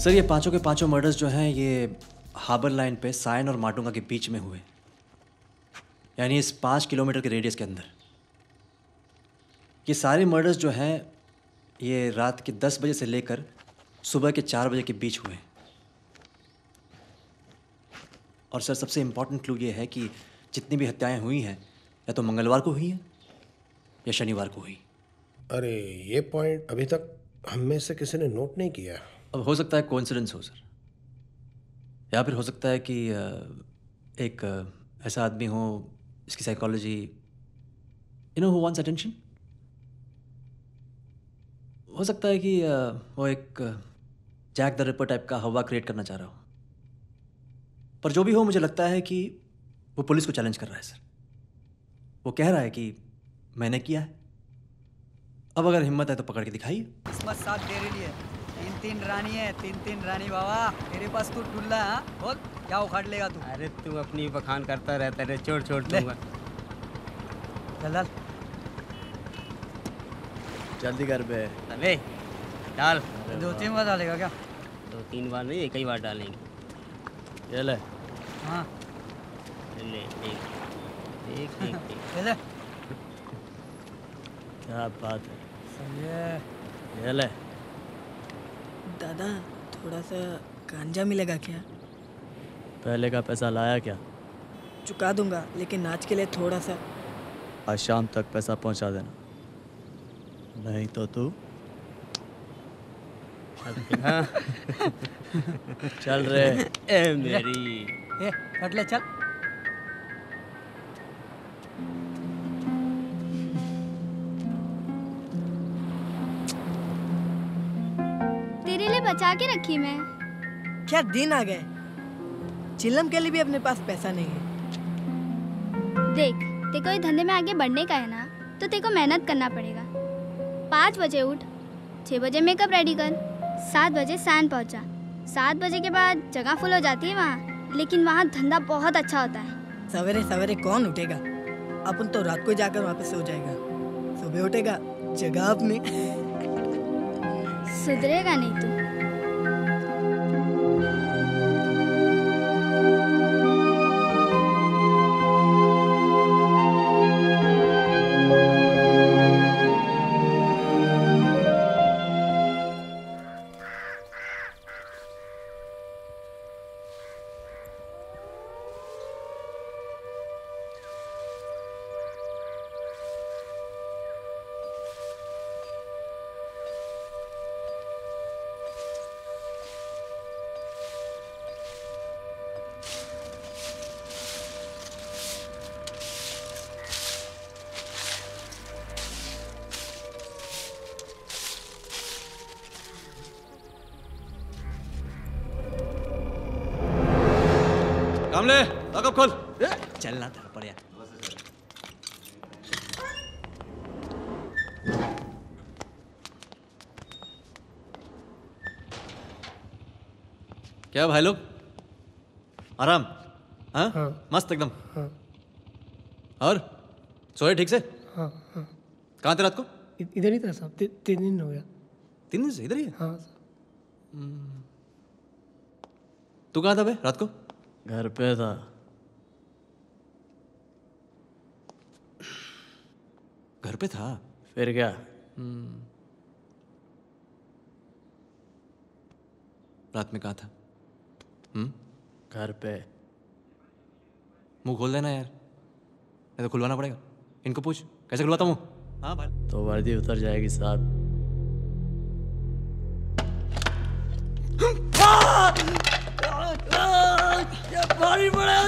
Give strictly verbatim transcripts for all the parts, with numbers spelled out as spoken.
Sir ये पांचों के पांचों मर्डर्स जो हैं ये हार्बर लाइन पे सायन और माटुंगा के बीच में हुए, यानी इस पाँच किलोमीटर के रेडियस के अंदर। ये सारे मर्डर्स जो हैं ये रात के दस बजे से लेकर सुबह के चार बजे के बीच हुए। और सर सबसे इम्पॉर्टेंट क्लू ये है कि जितनी भी हत्याएं हुई हैं या तो मंगलवार को हुई हैं या शनिवार को हुई। अरे ये पॉइंट अभी तक हम में से किसी ने नोट नहीं किया। अब हो सकता है कोइंसिडेंस हो सर, या फिर हो सकता है कि एक ऐसा आदमी हो इसकी psychology you know who wants attention. हो सकता है कि वो एक जैक द रिपर टाइप का हवा क्रिएट करना चाह रहा हो। पर जो भी हो मुझे लगता है कि वो पुलिस को चैलेंज कर रहा है सर। वो कह रहा है कि मैंने किया है। अब अगर हिम्मत है तो पकड़ के दिखाइए। किस्मत साथ तेरे लिए। तीन तीन रानी है, तीन तीन रानी बाबा। तेरे पास तू टुल्ला है, बोल क्या उखाड़ लेगा तू? अरे तू अपनी बखान करता रहता है, छोड़ छोड़ दूंगा। चल चल जल्दी कर बे। अबे डाल। दो तीन बार डालेगा क्या? दो तीन बार नहीं, एक ही बार डालेंगे। ये ले। हाँ ले एक एक एक ये ले। क्या बात है। सही है। ये ले। दादा थोड़ा सा गांजा मिलेगा क्या? पहले का पैसा लाया क्या? चुका दूंगा, लेकिन आज के लिए थोड़ा सा। आज शाम तक पैसा पहुंचा देना, नहीं तो तू चल रे। ए मेरी ए हट ले चल। तेरे लिए बचा के रखी मैं। क्या दिन आ गए, चिल्लम के लिए भी अपने पास पैसा नहीं है। देख तेको ये धंधे में आगे बढ़ने का है ना, तो तेको मेहनत करना पड़ेगा। पाँच बजे उठ, छः बजे मेकअप रेडी कर, सात बजे सैन पहुंचा। सात बजे के बाद जगह फुल हो जाती है वहाँ, लेकिन वहाँ धंधा बहुत अच्छा होता है। सवेरे सवेरे कौन उठेगा? अपन तो रात को जाकर वापस सो जाएगा। सुबह उठेगा जगह अपनी। सुधरेगा नहीं तू। कामले लॉकअप खोल। चलना था पड़िया। क्या भाई लोग, आराम? हाँ हाँ मस्त एकदम। हाँ। और सोए ठीक से? हाँ हाँ। कहाँ थे रात को? इधर ही था साहब, ती, तीन दिन हो गया। तीन दिन से इधर ही है? हाँ। तू कहाँ था बे रात को? घर पे था। घर पे था? फिर क्या? रात में कहाँ था? हम्म घर पे। मुंह खोल देना यार, नहीं तो खुलवाना पड़ेगा। इनको पूछ कैसे खुलवाता हूँ। हाँ भाई। तो वर्दी उतर जाएगी साहब। भारी पड़ा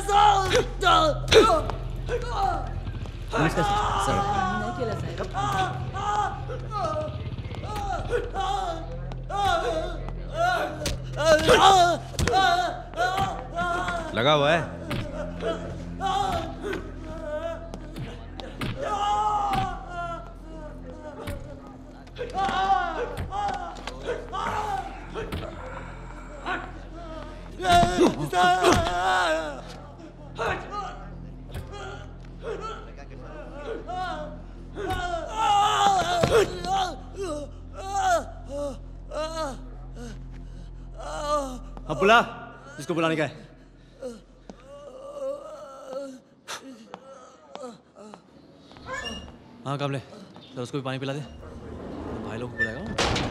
लगा हुआ है। अब बुला जिसको बुलाने का है। हाँ कामले, सर उसको भी पानी पिला दे। भाई लोग को बुलाएगा।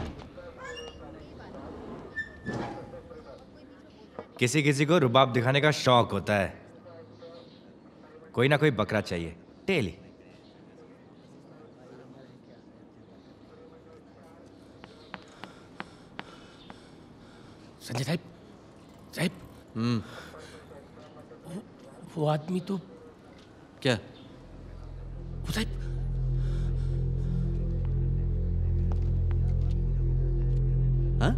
किसी किसी को रुबाब दिखाने का शौक होता है। कोई ना कोई बकरा चाहिए डेली। संजय साहब, साहब, हम्म वो, वो आदमी तो क्या? वो साहब, हाँ?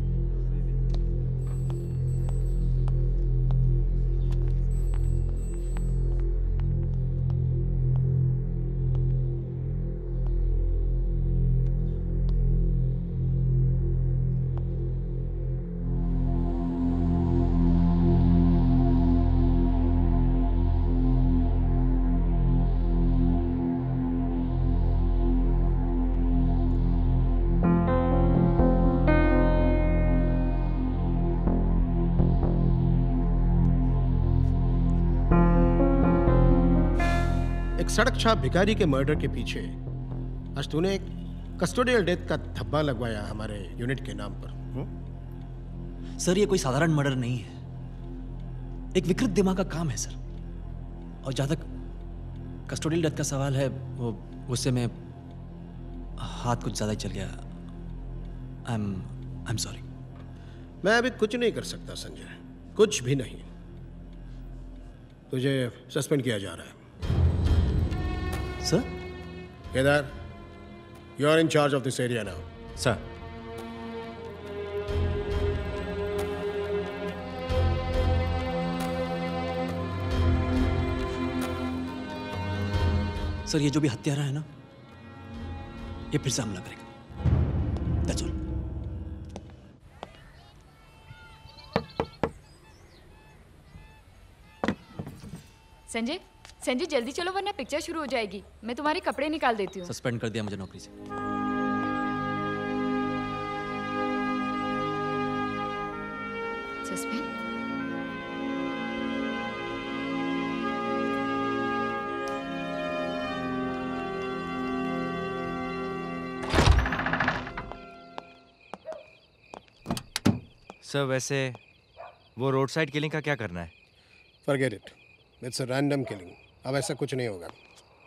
एक सड़क छाप भिखारी के मर्डर के पीछे आज तूने एक कस्टोडियल डेथ का धब्बा लगवाया हमारे यूनिट के नाम पर। हुँ? सर ये कोई साधारण मर्डर नहीं है, एक विकृत दिमाग का काम है सर। और जहां तक कस्टोडियल डेथ का सवाल है, वो गुस्से में हाथ कुछ ज्यादा ही चल गया। I am I am sorry. मैं अभी कुछ नहीं कर सकता संजय, कुछ भी नहीं। तुझे सस्पेंड किया जा रहा है। Sir Kedar, you are in charge of this area now. Sir sir ये जो भी हत्यारा है ना, ये फिर से हमला करेगा। That's all. संजय, संजय जल्दी चलो वरना पिक्चर शुरू हो जाएगी। मैं तुम्हारे कपड़े निकाल देती हूँ। सस्पेंड कर दिया मुझे नौकरी से। सस्पेंड? सर वैसे वो रोड साइड किलिंग का क्या करना है? Forget it, it's a random killing. अब ऐसा कुछ नहीं होगा।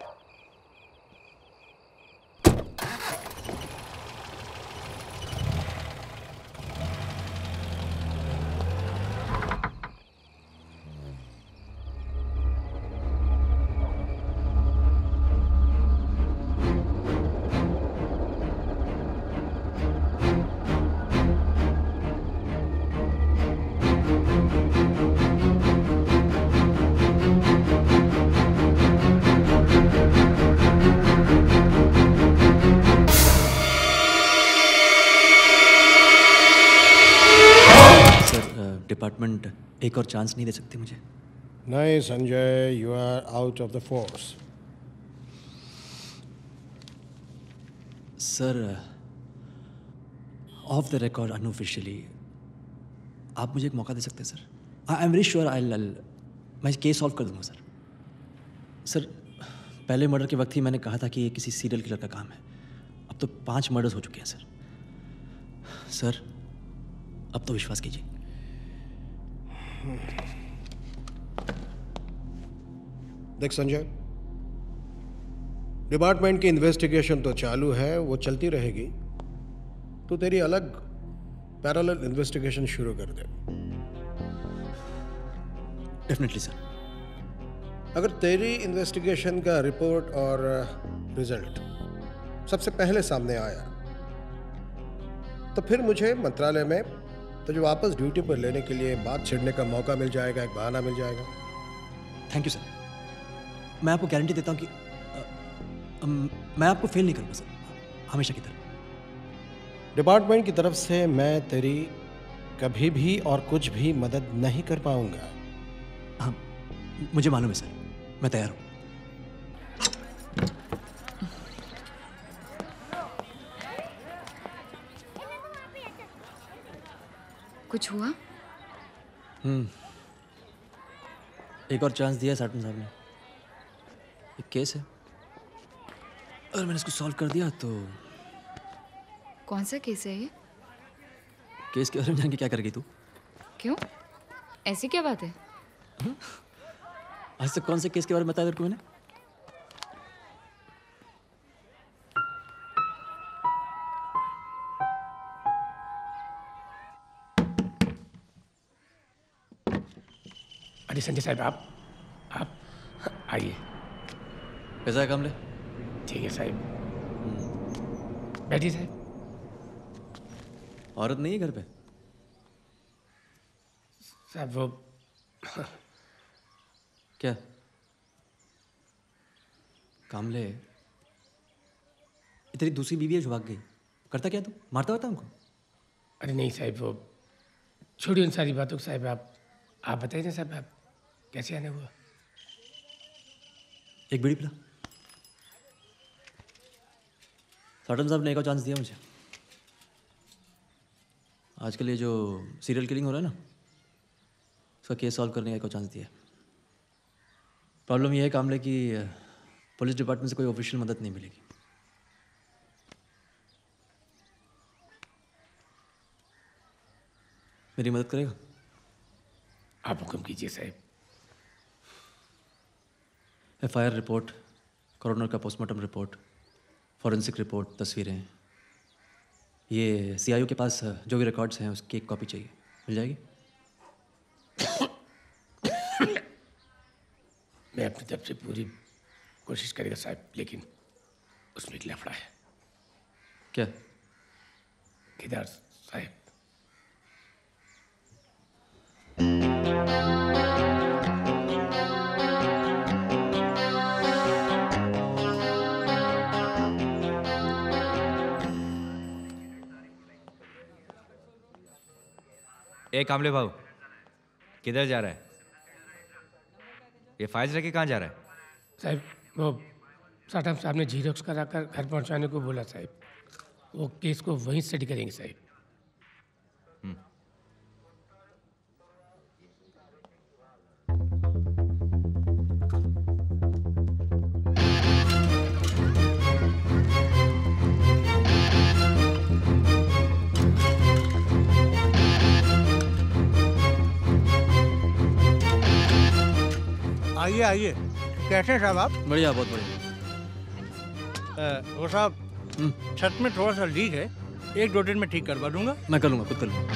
डिपार्टमेंट एक और चांस नहीं दे सकती मुझे? नहीं Sanjay, you are out of the force. Sir off the record unofficially आप मुझे एक मौका दे सकते हैं sir? I am very sure I मैं केस सॉल्व कर दूंगा सर। सर पहले मर्डर के वक्त ही मैंने कहा था कि ये किसी सीरियल किलर का काम है। अब तो पांच मर्डर्स हो चुके हैं सर। सर अब तो विश्वास कीजिए। देख संजय, डिपार्टमेंट की इन्वेस्टिगेशन तो चालू है, वो चलती रहेगी। तो तेरी अलग पैरेलल इन्वेस्टिगेशन शुरू कर दे। Definitely sir. अगर तेरी इन्वेस्टिगेशन का रिपोर्ट और रिजल्ट सबसे पहले सामने आया तो फिर मुझे मंत्रालय में तुझे वापस ड्यूटी पर लेने के लिए बात छिड़ने का मौका मिल जाएगा, एक बहाना मिल जाएगा। Thank you sir. मैं आपको गारंटी देता हूँ कि अ, अम, मैं आपको फेल नहीं करूँगा सर, हमेशा की तरह। डिपार्टमेंट की तरफ से मैं तेरी कभी भी और कुछ भी मदद नहीं कर पाऊंगा। हाँ मुझे मालूम है सर, मैं तैयार हूँ। कुछ हुआ? हम्म एक और चांस दिया साटन साहब ने। एक केस है, अगर मैंने इसको सॉल्व कर दिया तो। कौन सा केस है ये? केस के बारे में जान के क्या करेगी तू? क्यों, ऐसी क्या बात है? आज तक कौन से केस के बारे में बताया तेरे को मैंने? अरे संजय साहब, आप आप आइए। कैसा है कामले? ठीक है साहब, बैठिए साहब। औरत नहीं है घर पे? साहब वो क्या कामले, ये तेरी दूसरी बीवी है जो भाग गई, करता क्या तू? मारता होता हमको? अरे नहीं साहब, वो छोड़िए उन सारी बातों को साहब। आप आप बताइए ना साहब, आप कैसे आने हुआ? एक बीड़ी पिला। साटन साहब ने एक और चांस दिया मुझे। आजकल ये जो सीरियल किलिंग हो रहा है ना, उसका केस सॉल्व करने का एक और चांस दिया। प्रॉब्लम यह है कामले कि पुलिस डिपार्टमेंट से कोई ऑफिशियल मदद नहीं मिलेगी। मेरी मदद करेगा? आप हुक्म कीजिए साहब। F I R report, coroner का पोस्टमार्टम रिपोर्ट, फॉरेंसिक रिपोर्ट, तस्वीरें, ये सी आई ओ के पास जो भी रिकॉर्ड्स हैं उसकी एक कॉपी चाहिए, मिल जाएगी? मैं अपनी तरफ से पूरी कोशिश करेगा साहब, लेकिन उसमें एक लफड़ा है। क्या? केदार साहब, ए कामले भाऊ, किधर जा रहा है? ये फाइल्स रख के कहाँ जा रहा है? साहब वो साटम साहब ने जीरोक्स करा कर घर पहुंचाने को बोला साहब। वो केस को वहीं स्टडी करेंगे साहब। आइए आइए, कैसे हैं साहब आप? बढ़िया, बहुत बढ़िया। अ, वो साहब, छत में थोड़ा सा लीक है, एक दो दिन में ठीक करवा दूंगा। मैं कर लूँगा, खुद कर लूँगा।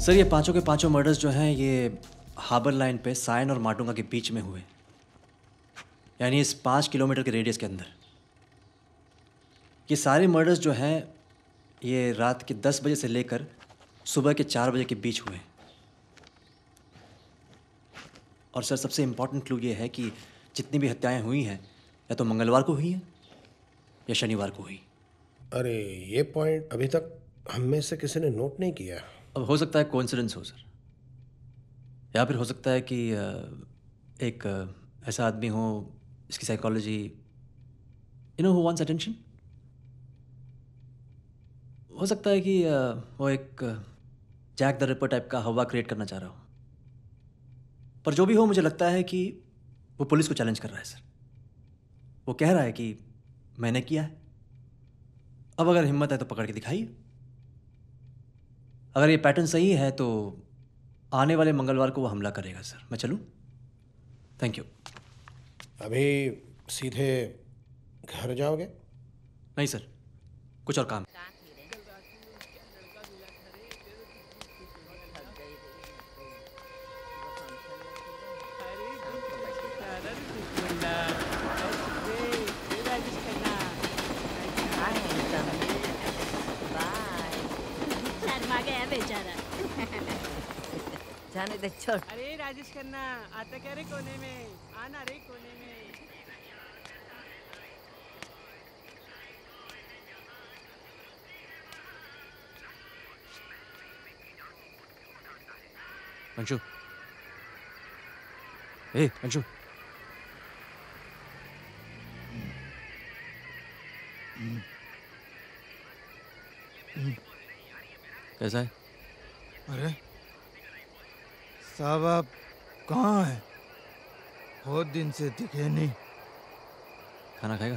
सर ये पांचों के पांचों मर्डर्स जो हैं ये हार्बर लाइन पे सायन और माटुंगा के बीच में हुए, यानी इस पाँच किलोमीटर के रेडियस के अंदर। ये सारे मर्डर्स जो हैं ये रात के दस बजे से लेकर सुबह के चार बजे के बीच हुए। और सर सबसे इम्पॉर्टेंट क्लू ये है कि जितनी भी हत्याएं हुई हैं या तो मंगलवार को हुई हैं या शनिवार को हुई। अरे ये पॉइंट अभी तक हम में से किसी ने नोट नहीं किया। अब हो सकता है कोइंसिडेंस हो सर, या फिर हो सकता है कि एक ऐसा आदमी हो इसकी psychology you know who wants attention. हो सकता है कि वो एक जैक द रिपर टाइप का हवा क्रिएट करना चाह रहा हो। पर जो भी हो मुझे लगता है कि वो पुलिस को चैलेंज कर रहा है सर। वो कह रहा है कि मैंने किया है, अब अगर हिम्मत है तो पकड़ के दिखाइए। अगर ये पैटर्न सही है तो आने वाले मंगलवार को वो हमला करेगा सर। मैं चलूं? Thank you. अभी सीधे घर जाओगे? नहीं सर, कुछ और काम। जाने दे, छोड़। अरे राजेश खन्ना आता क्या रे कोने में, आना रे कोने में। अंशु, ए अंशु, कैसा है? अरे साहब आप कहाँ हैं? बहुत दिन से दिखे नहीं। खाना खाएगा?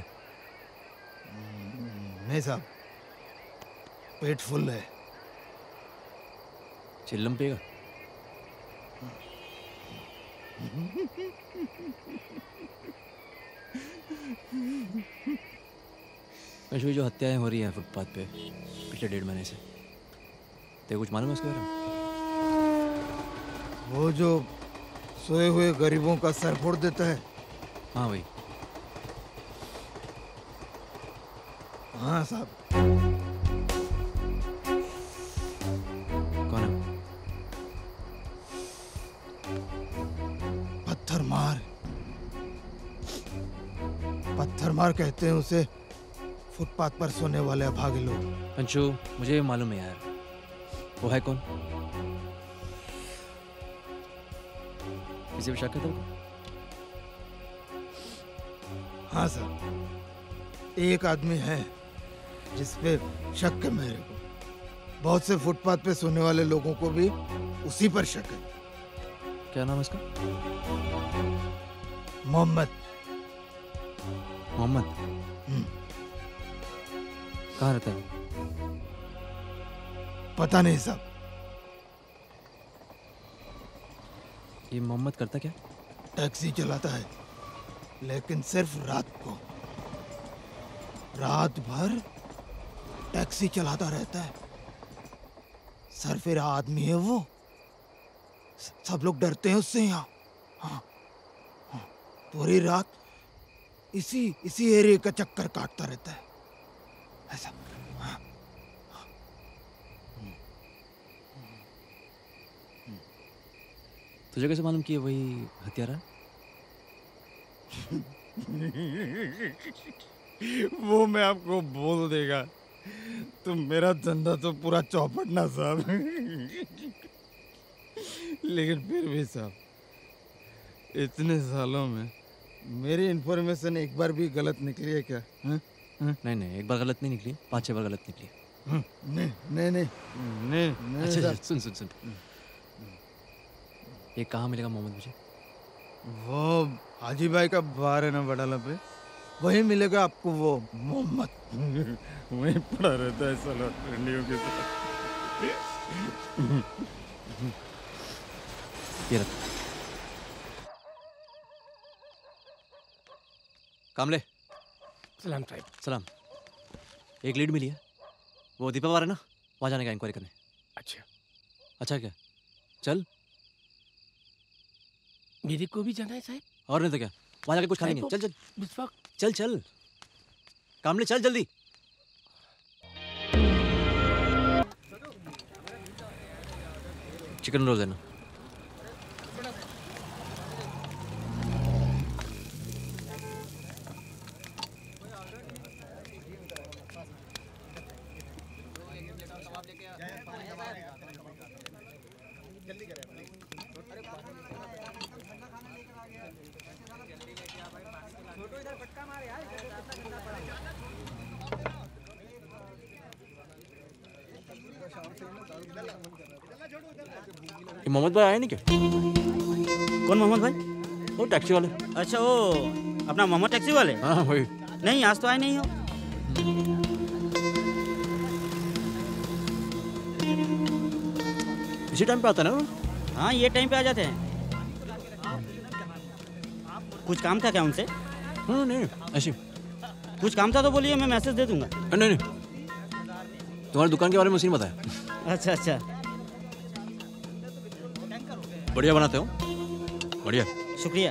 नहीं साहब, पेट फुल है। चिल्लम पिएगा? अंशु, जो हत्याएं हो रही हैं फुटपाथ पे पिछले डेढ़ महीने से, तेरे कुछ मालूम है उसके बारे में? वो जो सोए हुए गरीबों का सर फोड़ देता है। हाँ भाई। हाँ साहब। कौन है? पत्थर मार, पत्थर मार कहते हैं उसे। फुटपाथ पर सोने वाले अभागे लोग। अंशु, मुझे मालूम है यार, वो है कौन? किसी पे शक है तेरे को? हाँ सर, एक आदमी है जिस पे शक है मेरे को। बहुत से फुटपाथ पे सोने वाले लोगों को भी उसी पर शक है। क्या नाम है उसका? मोहम्मद। मोहम्मद? कहाँ रहता है? पता नहीं साहब। ये मोहम्मद करता क्या? टैक्सी चलाता है, लेकिन सिर्फ रात को। रात भर टैक्सी चलाता रहता है। सरफिरा आदमी है वो। सब लोग डरते हैं उससे यहाँ। हाँ, हाँ, पूरी रात इसी इसी एरिया का चक्कर काटता रहता है ऐसा। हाँ, तुझे कैसे मालूम कि ये वही हत्यारा है? वो मैं आपको बोल देगा तो मेरा धंधा तो पूरा चौपट ना साहब। लेकिन फिर भी साहब, इतने सालों में मेरी इन्फॉर्मेशन एक बार भी गलत निकली है क्या? हा? हा? नहीं नहीं, एक बार गलत नहीं निकली, पाँच छह बार गलत निकली। नहीं नहीं नहीं नहीं नहीं, नहीं अच्छा, साहब। सुन सुन सुन, ये कहाँ मिलेगा मोहम्मद मुझे? वो हाजी भाई का बार है ना बडाला पे, वहीं मिलेगा आपको वो मोहम्मद। वहीं पड़ा रहता है साला ट्रेंडियों के साथ। ये रख। कामले। सलाम साहब। सलाम। एक लीड मिली है, वो दीपा बार है ना, वहाँ जाने का इंक्वायरी करने। अच्छा। अच्छा क्या, चल। मेरे को भी जाना है साहब। और नहीं तो क्या, वहाँ जाके कुछ खा लेंगे। चल चल चल चल कामले, चल जल्दी। चिकन रोल देना। मोहम्मद भाई आए नहीं क्या? कौन मोहम्मद भाई? वो टैक्सी वाले। अच्छा वो अपना मोहम्मद टैक्सी वाले? हाँ वही। नहीं आज तो आए नहीं हो। इसी टाइम पे आता है ना? हाँ ये टाइम पे आ जाते हैं। कुछ काम था क्या उनसे? हाँ नहीं ऐसी। कुछ काम था तो बोलिए, मैं मैसेज दे दूंगा। नहीं नहीं तुम्हारी दुकान के बारे में उसी ने बताया। अच्छा अच्छा बढ़िया बनाते हो। बढ़िया। शुक्रिया।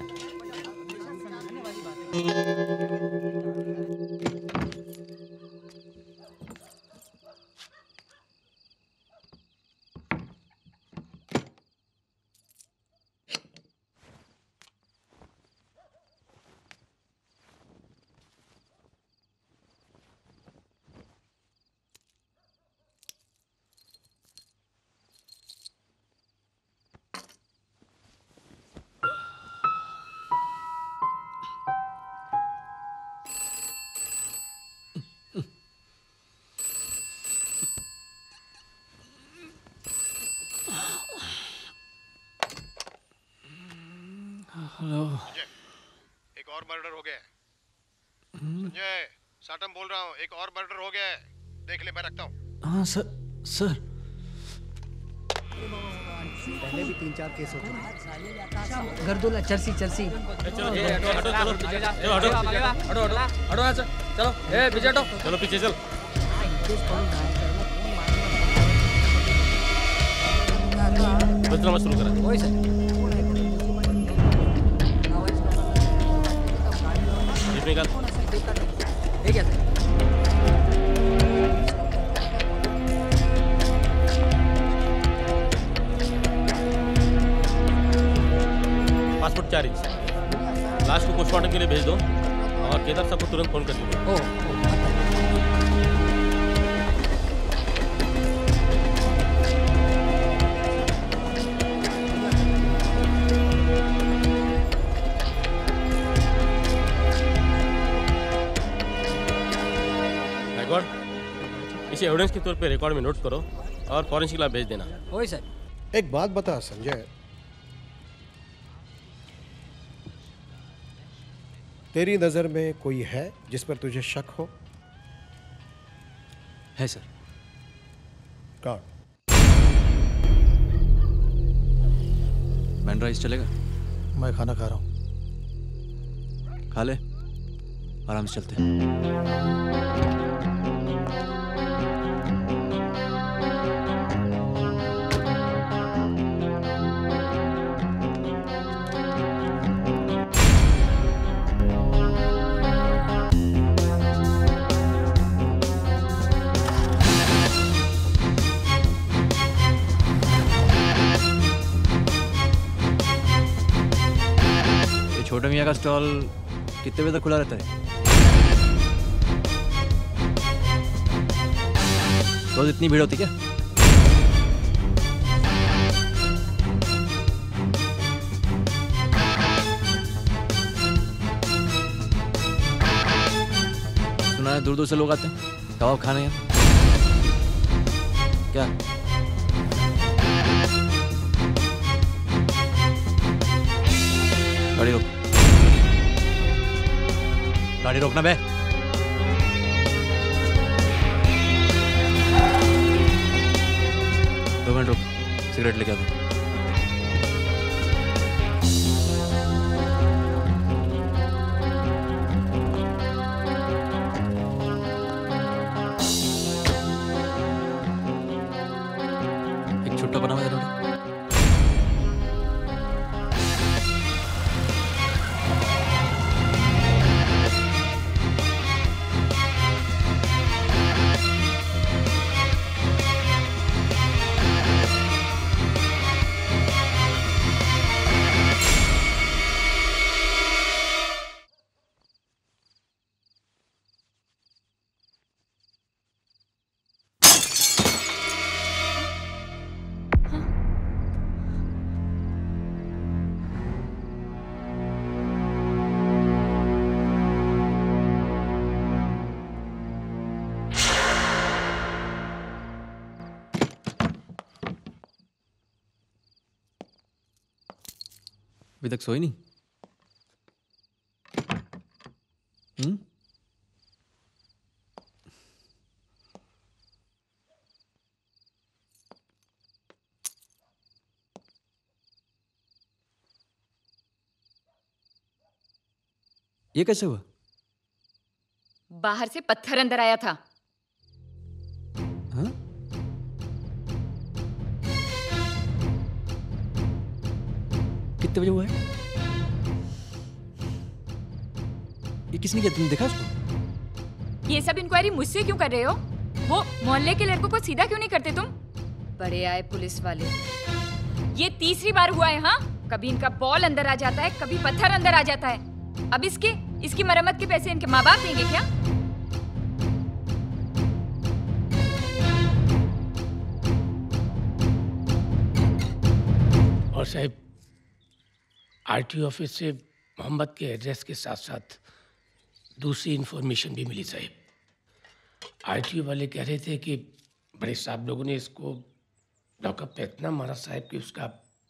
हेलो। एक और मर्डर हो गया है। संजय, साटम बोल रहा हूँ, एक और मर्डर हो गया है। देख ले, मैं रखता हूँ। हाँ सर सर पहले भी तीन चार केस हो चुके। गर्दुला चर्सी चर्सी। चलो ए हटो हटो चलो पीछे जा। चलो हटो हटो हटो हटो हटो चलो ए पीछे हटो। चलो पीछे चल। बदनामा शुरू करा। वही सर। निकाल। ठीक है सर। पासपोर्ट चार इंच। लाश को पोस्टमार्टम के लिए भेज दो और केदार साहब को तुरंत फोन कर दो। इसे एविडेंस के तौर पे रिकॉर्ड में नोट करो और फॉरेंसिक लैब भेज देना। ओए सर। एक बात बता संजय, तेरी नजर में कोई है जिस पर तुझे शक हो? है सर। कौन? मैन राइस चलेगा? मैं खाना खा रहा हूँ। खा ले, आराम से चलते हैं। छोटे मियाँ का स्टॉल कितने बजे तक खुला रहता है? रोज इतनी भीड़ होती क्या? सुना है दूर दूर से लोग आते हैं कबाब खाने यहाँ। क्या? गाड़ी रोक। गाड़ी रोकना बे। दो मिनट रुक, सिगरेट लेके आता हूँ। एक छुट्टा बना हुआ है। अभी तक सोई नहीं? हम्म? ये कैसे हुआ? बाहर से पत्थर अंदर आया था। हाँ? कितने बजे हुआ है? ये किसने किया? तुमने देखा उसको? ये सब इंक्वायरी मुझसे क्यों कर रहे हो? वो मोहल्ले के लड़कों को सीधा क्यों नहीं करते तुम? बड़े आए पुलिस वाले। ये तीसरी बार हुआ है। हाँ, कभी इनका बॉल अंदर आ जाता है, कभी पत्थर अंदर आ जाता है। अब इसके इसकी मरम्मत के पैसे इनके माँ बाप देंगे क्या? और साहब, आरटीओ ऑफिस से मोहम्मद के एड्रेस के साथ साथ दूसरी इंफॉर्मेशन भी मिली साहब। आरटीओ वाले कह रहे थे कि बड़े साहब लोगों ने इसको लॉकअप पे इतना मारा साहब कि उसका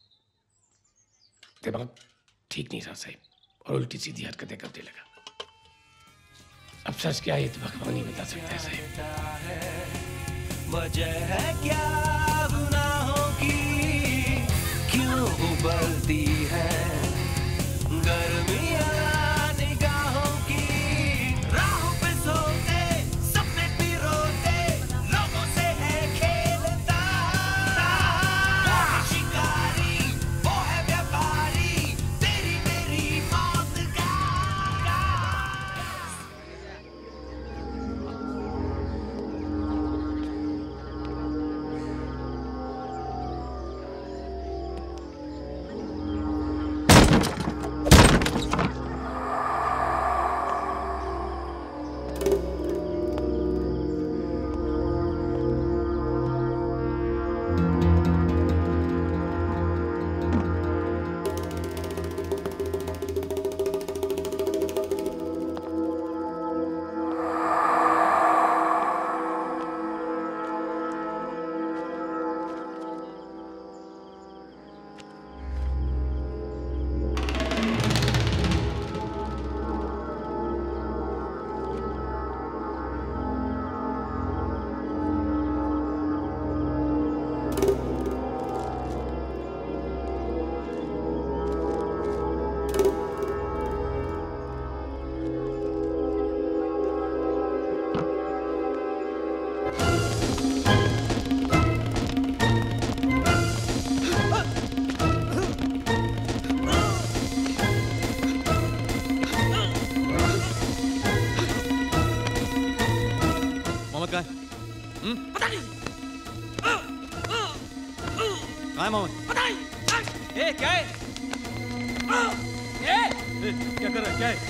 दिमाग ठीक नहीं रहा साहब और उल्टी सीधी हरकतें करने लगा। अब सच क्या है तो भगवान ही बता सकता है साहब। वजह है क्या गुनाहों की, क्यों उबलती है गर्मियां निगाहों की। राहों पे सोते सपने पिरोते लोगों से है खेलता। वो है शिकारी, वो है व्यापारी, तेरी मेरी मौत का। मोहम्मद कहाँ है? हम्म? पता नहीं। कहाँ है मोहम्मद? पता नहीं। ए, क्या है? ए! ए, क्या कर रहा है? क्या है?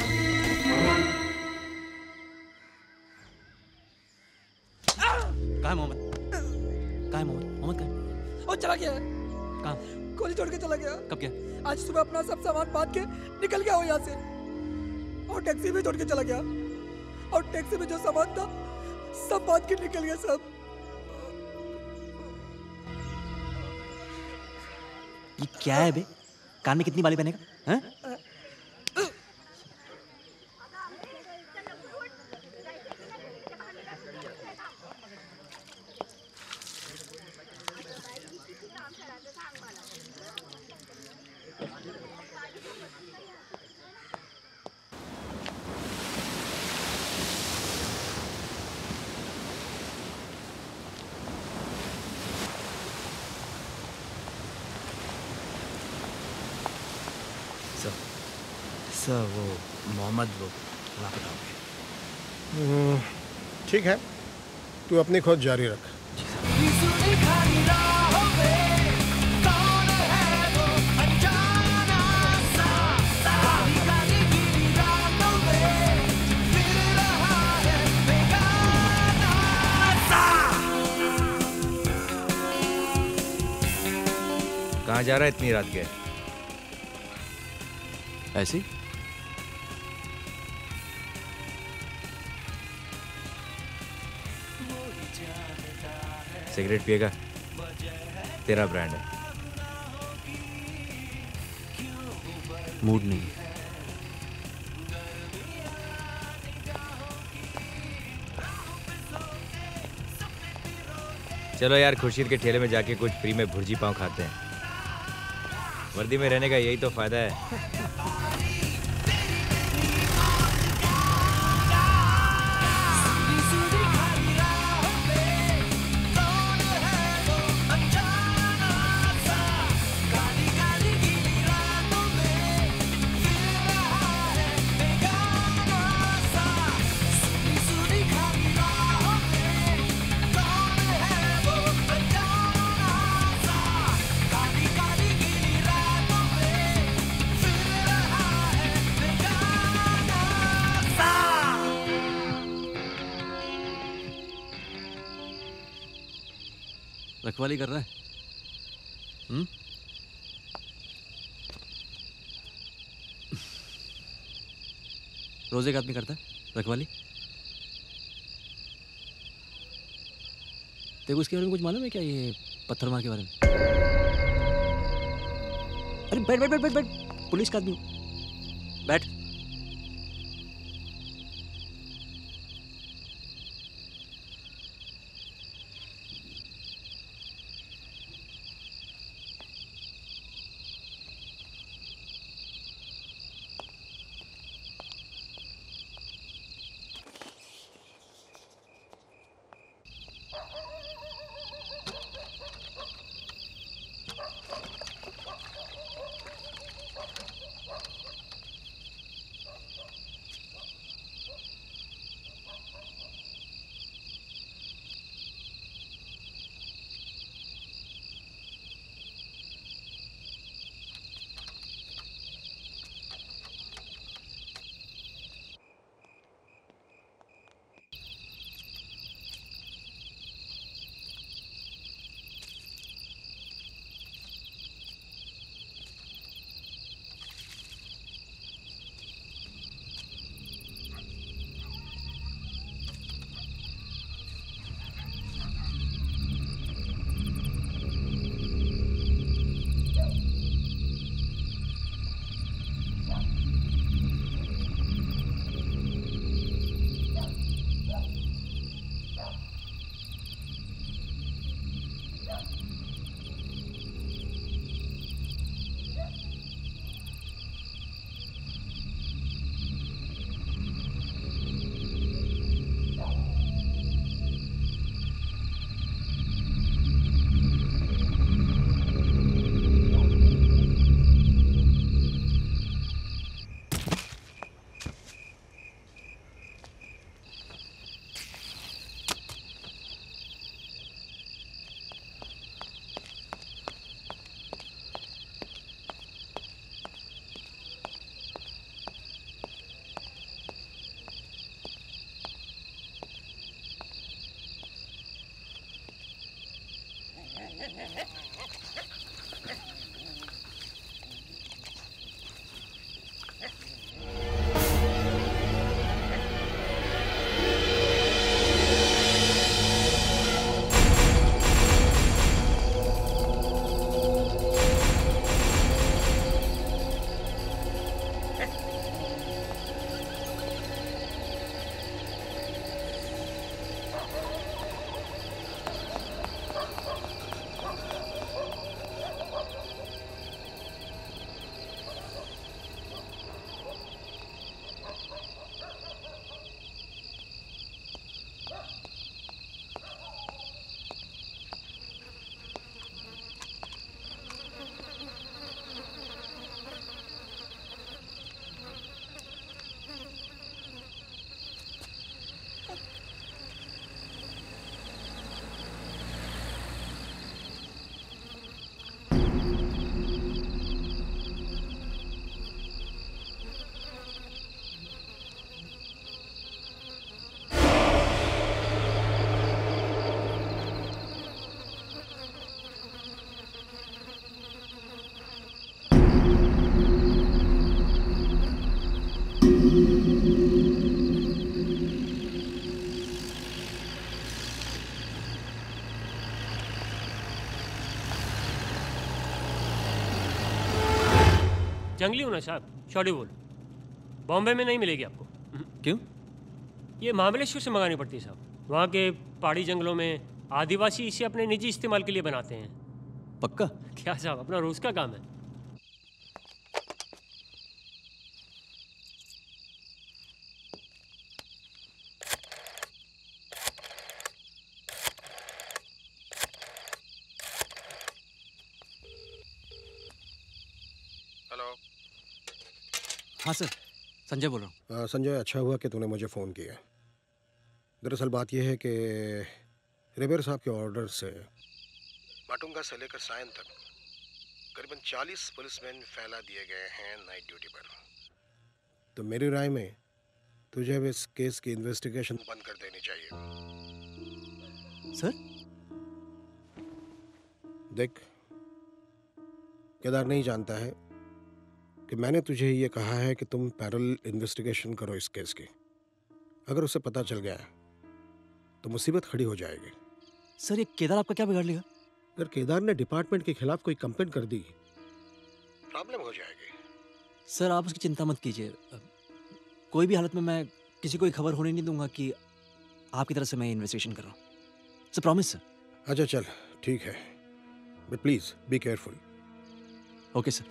कहाँ है मोहम्मद? कहाँ है मोहम्मद? मोहम्मद कहाँ है? और चला गया है। कहाँ? गोली छोड़ के चला गया। कब क्या? आज सुबह अपना सब सामान बांध के निकल गया हो यहाँ से, और टैक्सी भी छोड़ के चला गया, और टैक्सी में जो सामान था सब बांध के निकल गया सब। ये क्या है बे? कान में कितनी बाली बनेगा? हैं? सर वो मोहम्मद वो लापता हो गए। ठीक है, तू अपनी खोज जारी रख। कहाँ जा रहा है इतनी रात के? ऐसी? सिगरेट पिएगा? तेरा ब्रांड है। मूड नहीं है। चलो यार, खुर्शीद के ठेले में जाके कुछ फ्री में भुर्जी पाव खाते हैं। वर्दी में रहने का यही तो फायदा है। रखवाली कर रहा है? हम्म? रोज एक आदमी करता है रखवाली? तेरे को इसके बारे में कुछ मालूम है क्या, ये पत्थर मार के बारे में? अरे बैठ बैठ बैठ बैठ बैठ, पुलिस का आदमी बैठ। जंगली हूँ ना साहब। शॉर्टी बोल, बॉम्बे में नहीं मिलेगी आपको। क्यों? ये महाबलेश्वर से मंगानी पड़ती है साहब। वहाँ के पहाड़ी जंगलों में आदिवासी इसे अपने निजी इस्तेमाल के लिए बनाते हैं। पक्का? क्या साहब, अपना रोज का काम है। हेलो। हाँ सर, संजय बोल रहा हूँ। संजय, अच्छा हुआ कि तूने मुझे फ़ोन किया। दरअसल बात यह है कि रिवेर साहब के ऑर्डर से माटुंगा से लेकर सायन तक करीबन चालीस पुलिसमैन फैला दिए गए हैं नाइट ड्यूटी पर। तो मेरी राय में तुझे अब इस केस की इन्वेस्टिगेशन बंद कर देनी चाहिए। सर? देख, केदार नहीं जानता है कि मैंने तुझे ये कहा है कि तुम पैरेलल इन्वेस्टिगेशन करो इस केस की। अगर उसे पता चल गया तो मुसीबत खड़ी हो जाएगी। सर, ये केदार आपका क्या बिगाड़ लेगा? अगर केदार ने डिपार्टमेंट के खिलाफ कोई कंप्लेंट कर दी, प्रॉब्लम हो जाएगी। सर, आप उसकी चिंता मत कीजिए। कोई भी हालत में मैं किसी को खबर होने नहीं दूंगा कि आपकी तरफ से मैं इन्वेस्टिगेशन कर रहा हूँ। Sir, promise sir. अच्छा चल, ठीक है, but please be careful. Okay sir.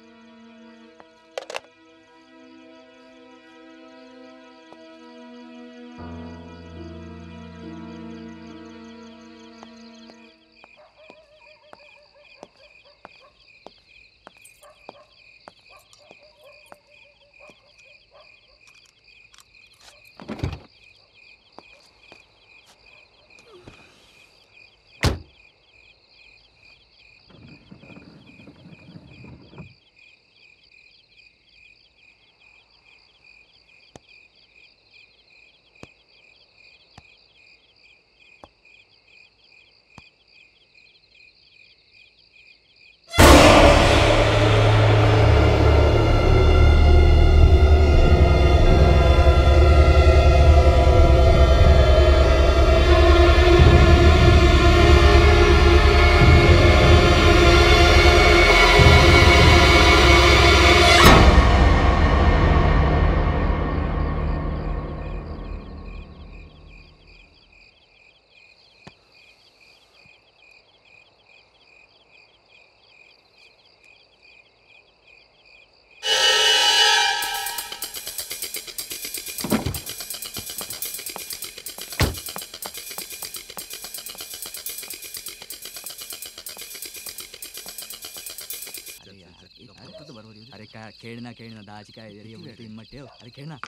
अरे क्या खेलना खेलना दाज का हिम्मत है। अरे खेलना।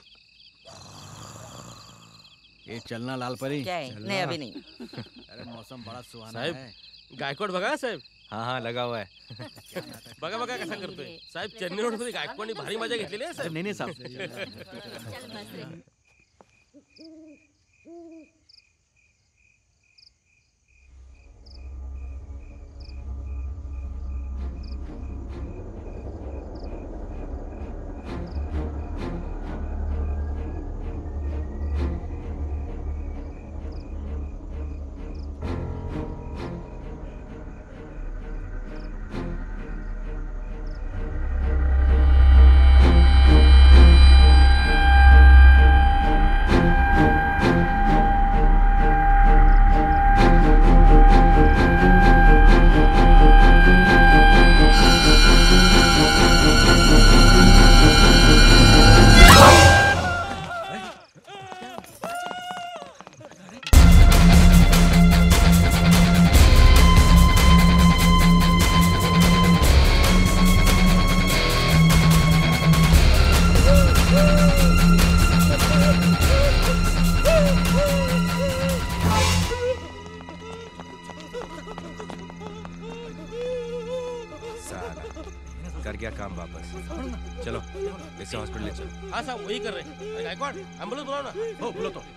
ये चलना लाल परी। क्या है? नहीं अभी नहीं। अरे मौसम बड़ा सुहाना साहब, है। गायकवाड बघा साहेब। हाँ हाँ लगा हुआ है। बघा बघा कसा करतोय साहेब। चेन्नई रोड मध्ये गायकवाडने भारी मजा घेतलेली आहे साहेब। नहीं नहीं साहब। कर गया काम वापस। चलो इसे हॉस्पिटल ले चलो। हाँ साहब वही कर रहे हैं। अरे गायकवाड एम्बुलेंस बुलाओ ना। हो बुलाओ तो।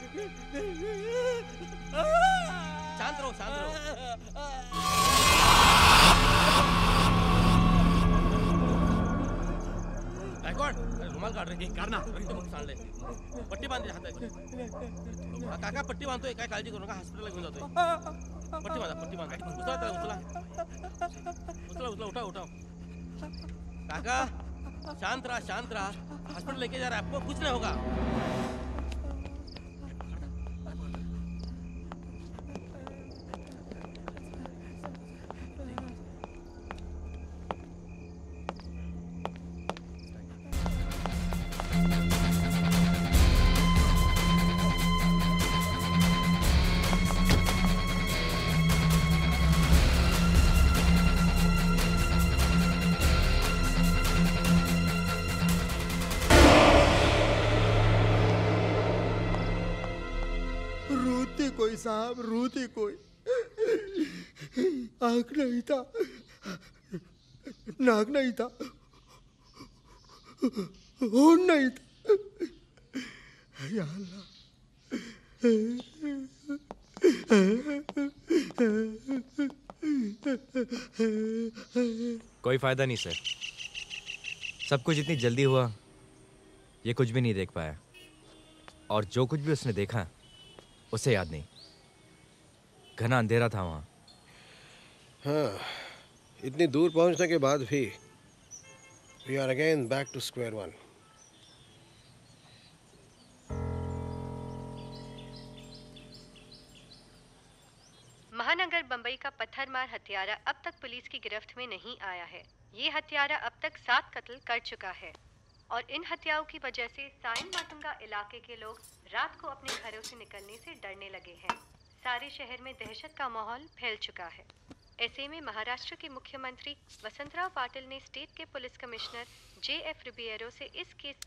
शांत रहो शांत रहो। गायकवाड रुमाल काढ रे। काढ ना। रक्त मग सांडले। पट्टी बांध हातात। काका पट्टी बांधतोय काय काळजी करू नका हॉस्पिटलला घेऊन जातोय। पट्टी बांधा पट्टी बांधा। उचला त्याला उचला। उचला उचला उठाव उठाव। काका शांत रहा शांत रहा, हॉस्पिटल लेके जा रहा है आपको, कुछ नहीं होगा। कोई साहब, रूती कोई, आँख नहीं था, नाक नहीं था, होंठ नहीं था। या अल्लाह। कोई फायदा नहीं सर, सब कुछ इतनी जल्दी हुआ, ये कुछ भी नहीं देख पाया, और जो कुछ भी उसने देखा उसे याद नहीं। घना अंधेरा था वहाँ। हाँ, इतनी दूर पहुँचने के बाद भी we are again back to square one. महानगर बंबई का पत्थरमार हत्यारा अब तक पुलिस की गिरफ्त में नहीं आया है। ये हत्यारा अब तक सात कत्ल कर चुका है और इन हत्याओं की वजह से साइन मातुंगा इलाके के लोग रात को अपने घरों से निकलने से डरने लगे हैं। सारे शहर में दहशत का माहौल फैल चुका है। ऐसे में महाराष्ट्र के मुख्यमंत्री वसंतराव पाटिल ने स्टेट के police commissioner J F Ribeiro से इस केस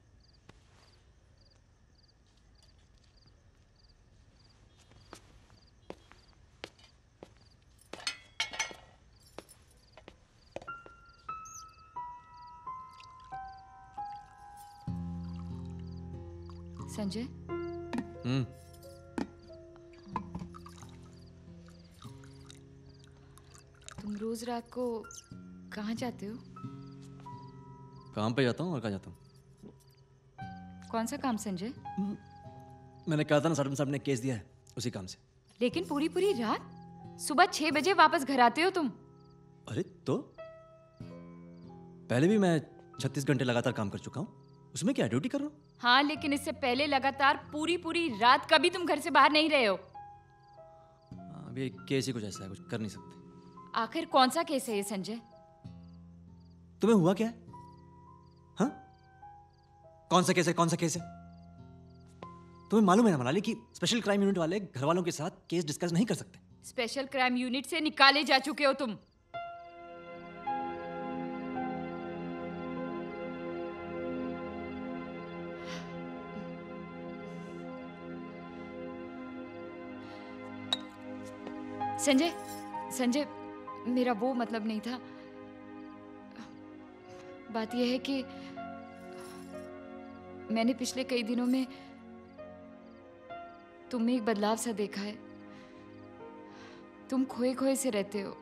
संजय। हम्म। तुम रोज रात को कहाँ जाते हो? काम पे जाता हूँ और कहाँ जाता हूँ? कौन सा काम संजय? मैंने कहा था ना सर्जन साहब ने केस दिया है, उसी काम से। लेकिन पूरी पूरी रात, सुबह छह बजे वापस घर आते हो तुम। अरे तो पहले भी मैं छत्तीस घंटे लगातार काम कर चुका हूँ, उसमें क्या ड्यूटी कर रहा हूँ? हाँ, लेकिन इससे पहले लगातार पूरी पूरी रात कभी तुम घर से बाहर नहीं रहे हो। अभी केस ही कुछ ऐसा है, कुछ कर नहीं सकते। आखिर कौन सा केस है ये संजय? तुम्हें हुआ क्या है? हाँ? कौन सा केस है? कौन सा केस है? तुम्हें मालूम है ना मनाली कि स्पेशल क्राइम यूनिट वाले घर वालों के साथ केस डिस्कस नहीं कर सकते। स्पेशल क्राइम यूनिट से निकाले जा चुके हो तुम। संजय, संजय, मेरा वो मतलब नहीं था। बात यह है कि मैंने पिछले कई दिनों में तुम में एक बदलाव सा देखा है। तुम खोए खोए से रहते हो।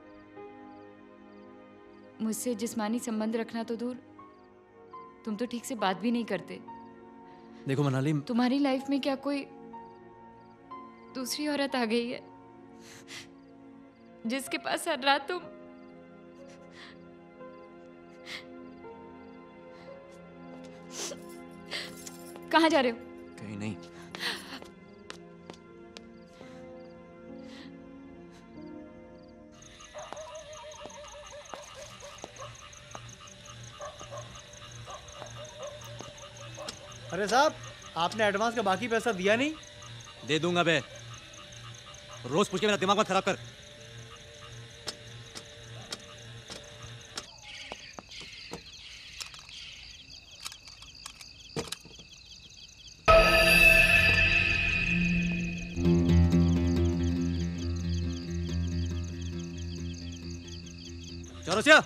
मुझसे जिस्मानी संबंध रखना तो दूर, तुम तो ठीक से बात भी नहीं करते। देखो मनाली, तुम्हारी लाइफ में क्या कोई दूसरी औरत आ गई है जिसके पास हर रात तुम कहाँ जा रहे हो? कहीं नहीं। अरे साहब, आपने एडवांस का बाकी पैसा दिया नहीं? दे दूंगा बे। रोज पूछ के मेरा दिमाग मत खराब कर। चौरसिया,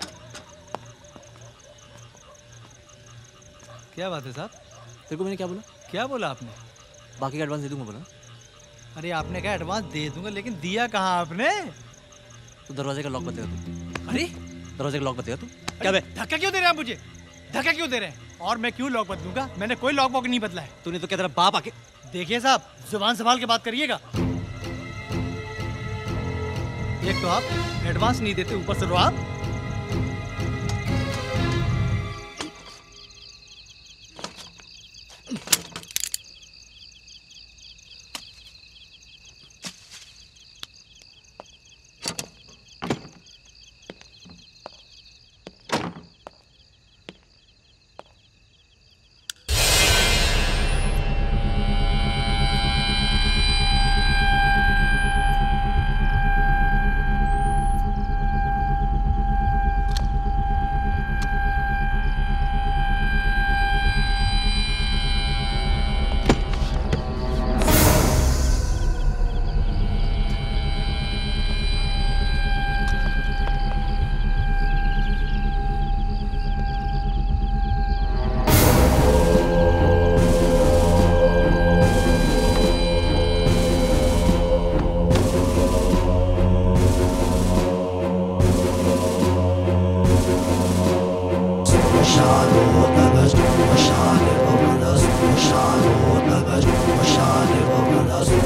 क्या बात है साहब? तेरे को मैंने क्या बोला? क्या बोला आपने? बाकी का एडवांस दे दूंगा बोला। अरे आपने कहा एडवांस दे दूंगा, लेकिन दिया कहाँ आपने? तो दरवाजे का लॉक बतेगा तू। अरे दरवाजे का लॉक बतेगा तू। क्या बे? धक्का क्यों दे रहे हैं आप मुझे? धक्का क्यों दे रहे हैं? और मैं क्यों लॉक बदलूंगा? मैंने कोई लॉक वॉक नहीं बदला है। तूने तो क्या तेरा बाप आके। देखिए साहब, जुबान संभाल के बात करिएगा। एक तो आप एडवांस नहीं देते, ऊपर से रो आप।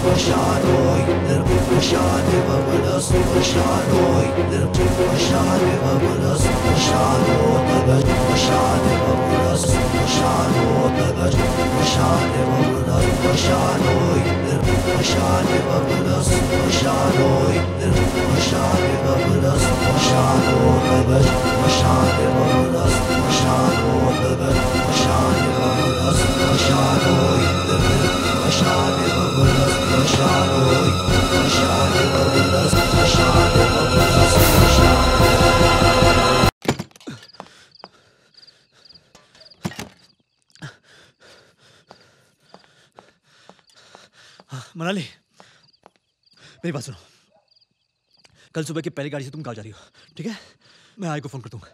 मनाली, मेरी बात सुनो। कल सुबह की पहली गाड़ी से तुम गाँव जा रही हो, ठीक है? मैं आई को फोन कर दूंगा।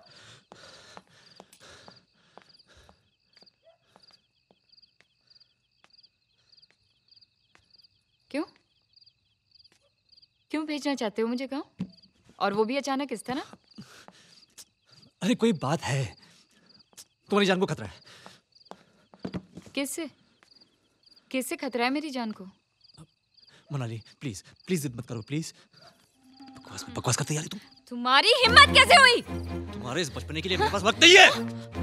क्यों क्यों भेजना चाहते हो मुझे गाँव? और वो भी अचानक इस तरह? अरे कोई बात है, तुम्हारी जान को खतरा है। किससे किससे खतरा है मेरी जान को? मनाली प्लीज प्लीज जिद मत करो प्लीज। बकवास बकवास करते यार तुम। तुम्हारी हिम्मत कैसे हुई? तुम्हारे इस बचपने के लिए मेरे पास वक्त नहीं है।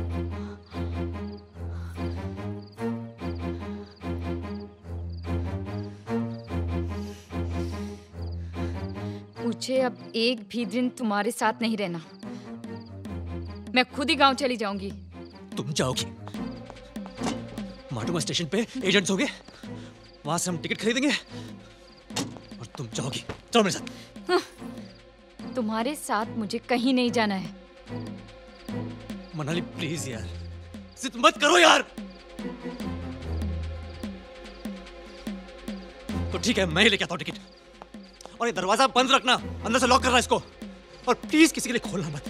मुझे अब एक भी दिन तुम्हारे साथ नहीं रहना। मैं खुद ही गांव चली जाऊंगी। तुम जाओगी? माटुंगा स्टेशन पे एजेंट्स होंगे, वहां से हम टिकट खरीदेंगे और तुम जाओगी। चलो मेरे साथ। तुम्हारे साथ मुझे कहीं नहीं जाना है। मनाली प्लीज यार, जिद मत करो यार। तो ठीक है, मैं ही लेके आता हूँ टिकट। और ये दरवाजा बंद रखना, अंदर से लॉक करना इसको। और प्लीज किसी के लिए खोलना मत।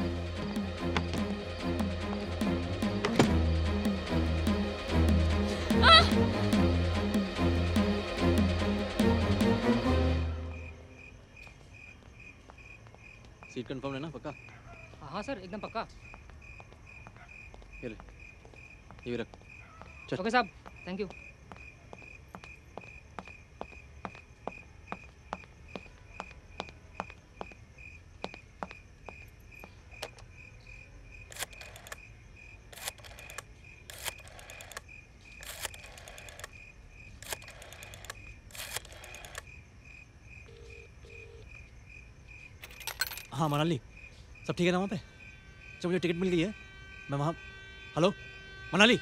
सीट कंफर्म है ना? पक्का? हाँ सर, एकदम पक्का। ये ले, ये रख। चल। ओके साहब, थैंक यू। हाँ मनाली, सब ठीक है ना वहाँ पे? जब मुझे टिकट मिल गई है, मैं वहाँ। Hello Manali,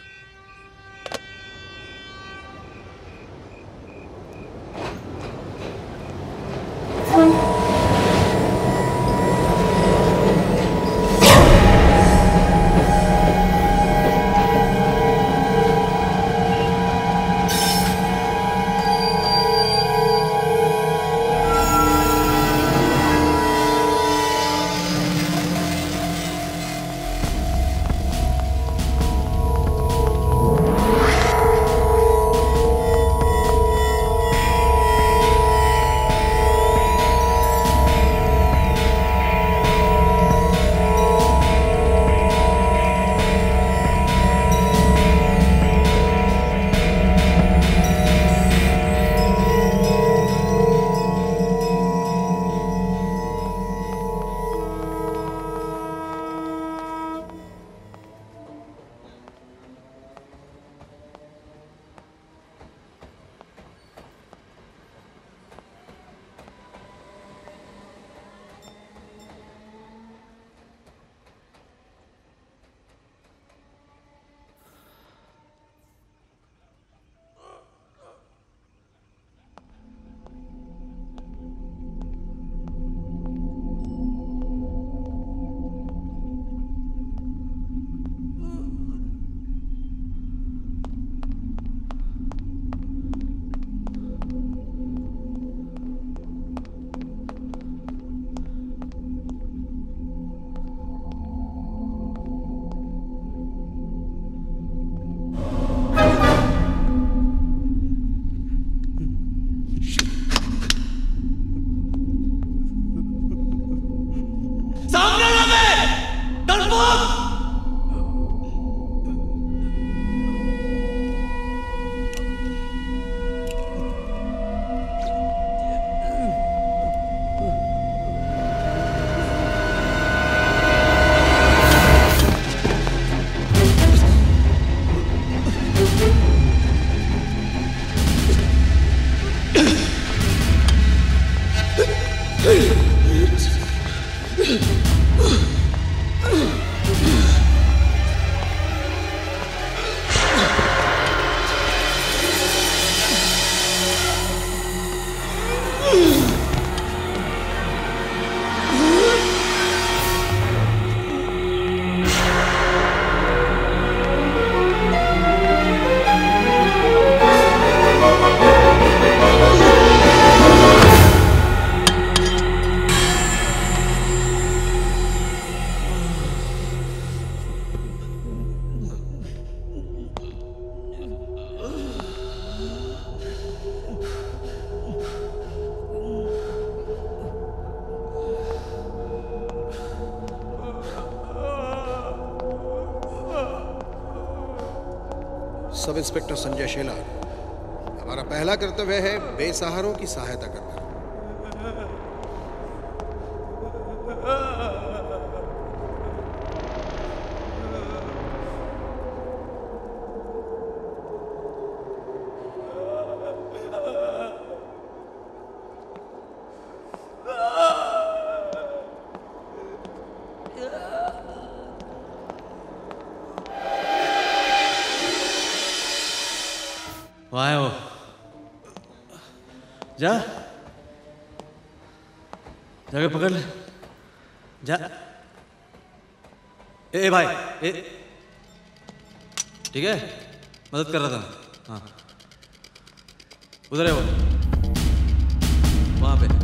sub inspector Sanjay Shelar, हमारा पहला कर्तव्य है बेसहारों की सहायता करना। वहाँ हो, जा जाके पकड़ ले, जा। ए, ए भाई, ए, ठीक है, मदद कर रहा था। हाँ, उधर है वो, वहाँ पे।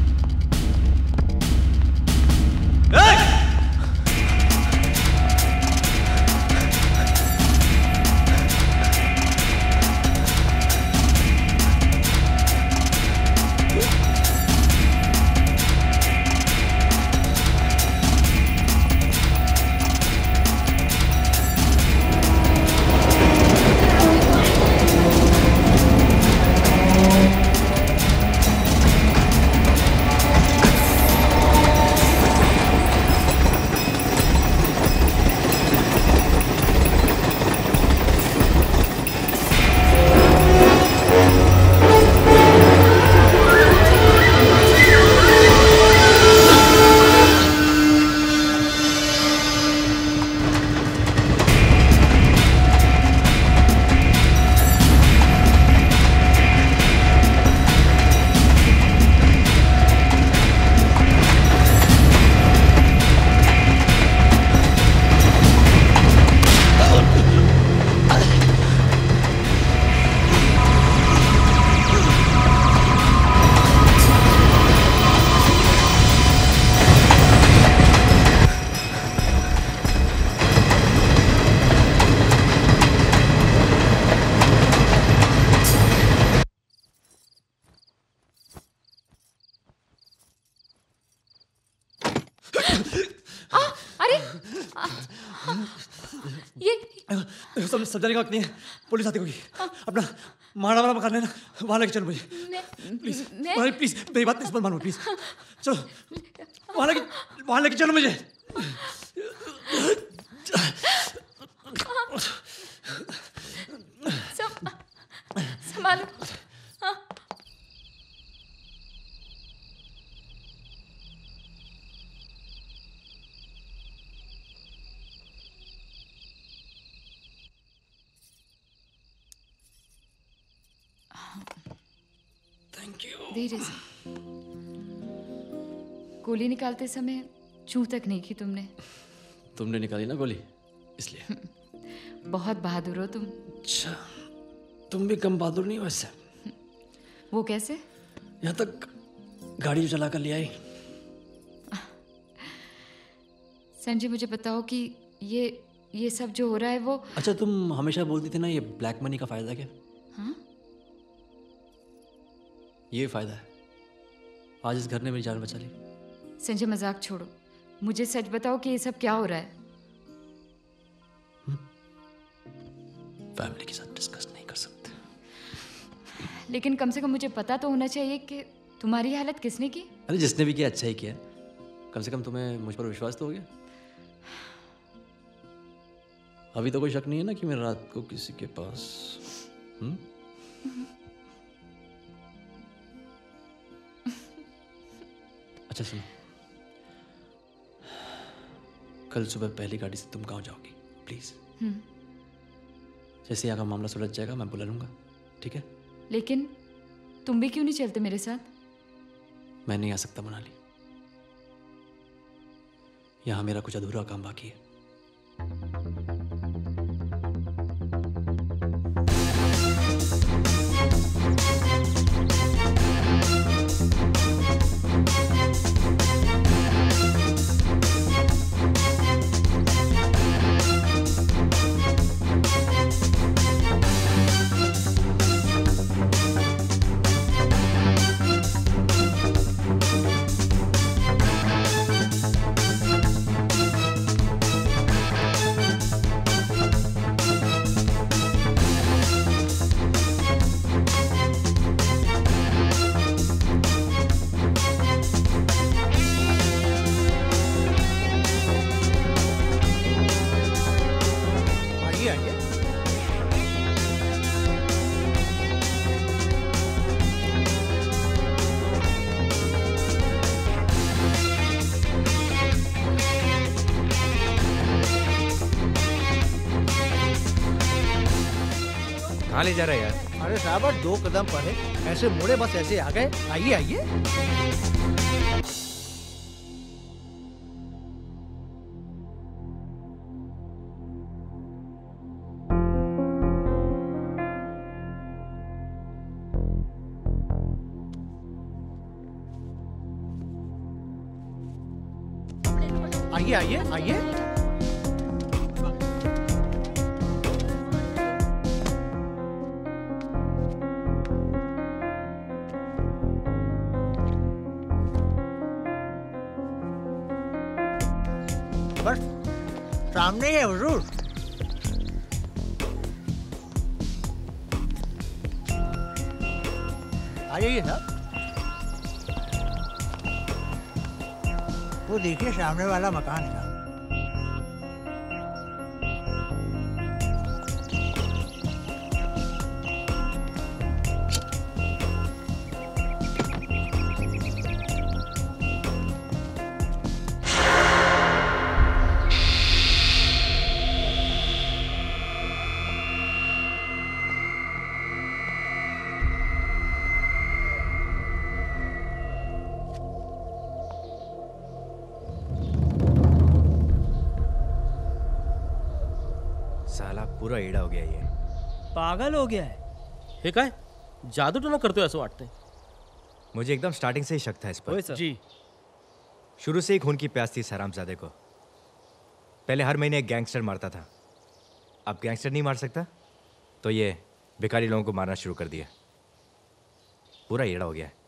ये सब समझाने का वक्त नहीं है, पुलिस आती होगी। अपना मारा वाला मकान है ना, वहाँ लेके चलो मुझे प्लीज। वहाँ प्लीज, मेरी बात नहीं मानो प्लीज। चलो वहाँ लेके वहाँ लेके चलो मुझे। संभालो। Thank you. धीरे से। गोली निकालते समय चूं तक नहीं की तुमने। तुमने निकाली ना गोली, इसलिए। बहुत बहादुर हो तुम। अच्छा, तुम भी कम बहादुर नहीं हो वैसे। वो कैसे? यहाँ तक गाड़ी चला कर ले आई। संजय, मुझे बताओ कि ये ये सब जो हो रहा है वो। अच्छा, तुम हमेशा बोलती थी ना ये ब्लैक मनी का फायदा क्या? हाँ? ये फायदा है। आज इस घर ने मेरी जान बचा ली। संजय, मजाक छोड़ो, मुझे सच बताओ कि ये सब क्या हो रहा है। फैमिली के साथ डिस्कस नहीं कर सकते। लेकिन कम से कम मुझे पता तो होना चाहिए कि तुम्हारी हालत किसने की। अरे जिसने भी किया अच्छा ही किया। कम से कम तुम्हें मुझ पर विश्वास तो हो गया। अभी तो कोई शक नहीं है ना कि मैं रात को किसी के पास। हुँ? अच्छा सुनो, कल सुबह पहली गाड़ी से तुम गांव जाओगी प्लीज। हम्म, जैसे यहाँ का मामला सुलझ जाएगा मैं बुला लूंगा, ठीक है? लेकिन तुम भी क्यों नहीं चलते मेरे साथ? मैं नहीं आ सकता मोनाली, यहाँ मेरा कुछ अधूरा काम बाकी है। कहाँ ले जा रहा है यार? अरे साहब दो कदम पर है, ऐसे मुड़े बस ऐसे आ गए। आइए आइए। आइए आइए आइए। बस सामने ही है हुजूर। आ जाइए साहब। वो देखिए सामने वाला मकान है। साला पूरा एड़ा हो गया ये। पागल हो गया है। हे काय जादू टोना करतोय असं वाटतंय। मुझे एकदम स्टार्टिंग से ही शक था इस पर। जी शुरू से ही खून की प्यास थी इस हरामजादे को। पहले हर महीने एक गैंगस्टर मारता था, अब गैंगस्टर नहीं मार सकता तो ये भिखारी लोगों को मारना शुरू कर दिया। पूरा एड़ा हो गया है।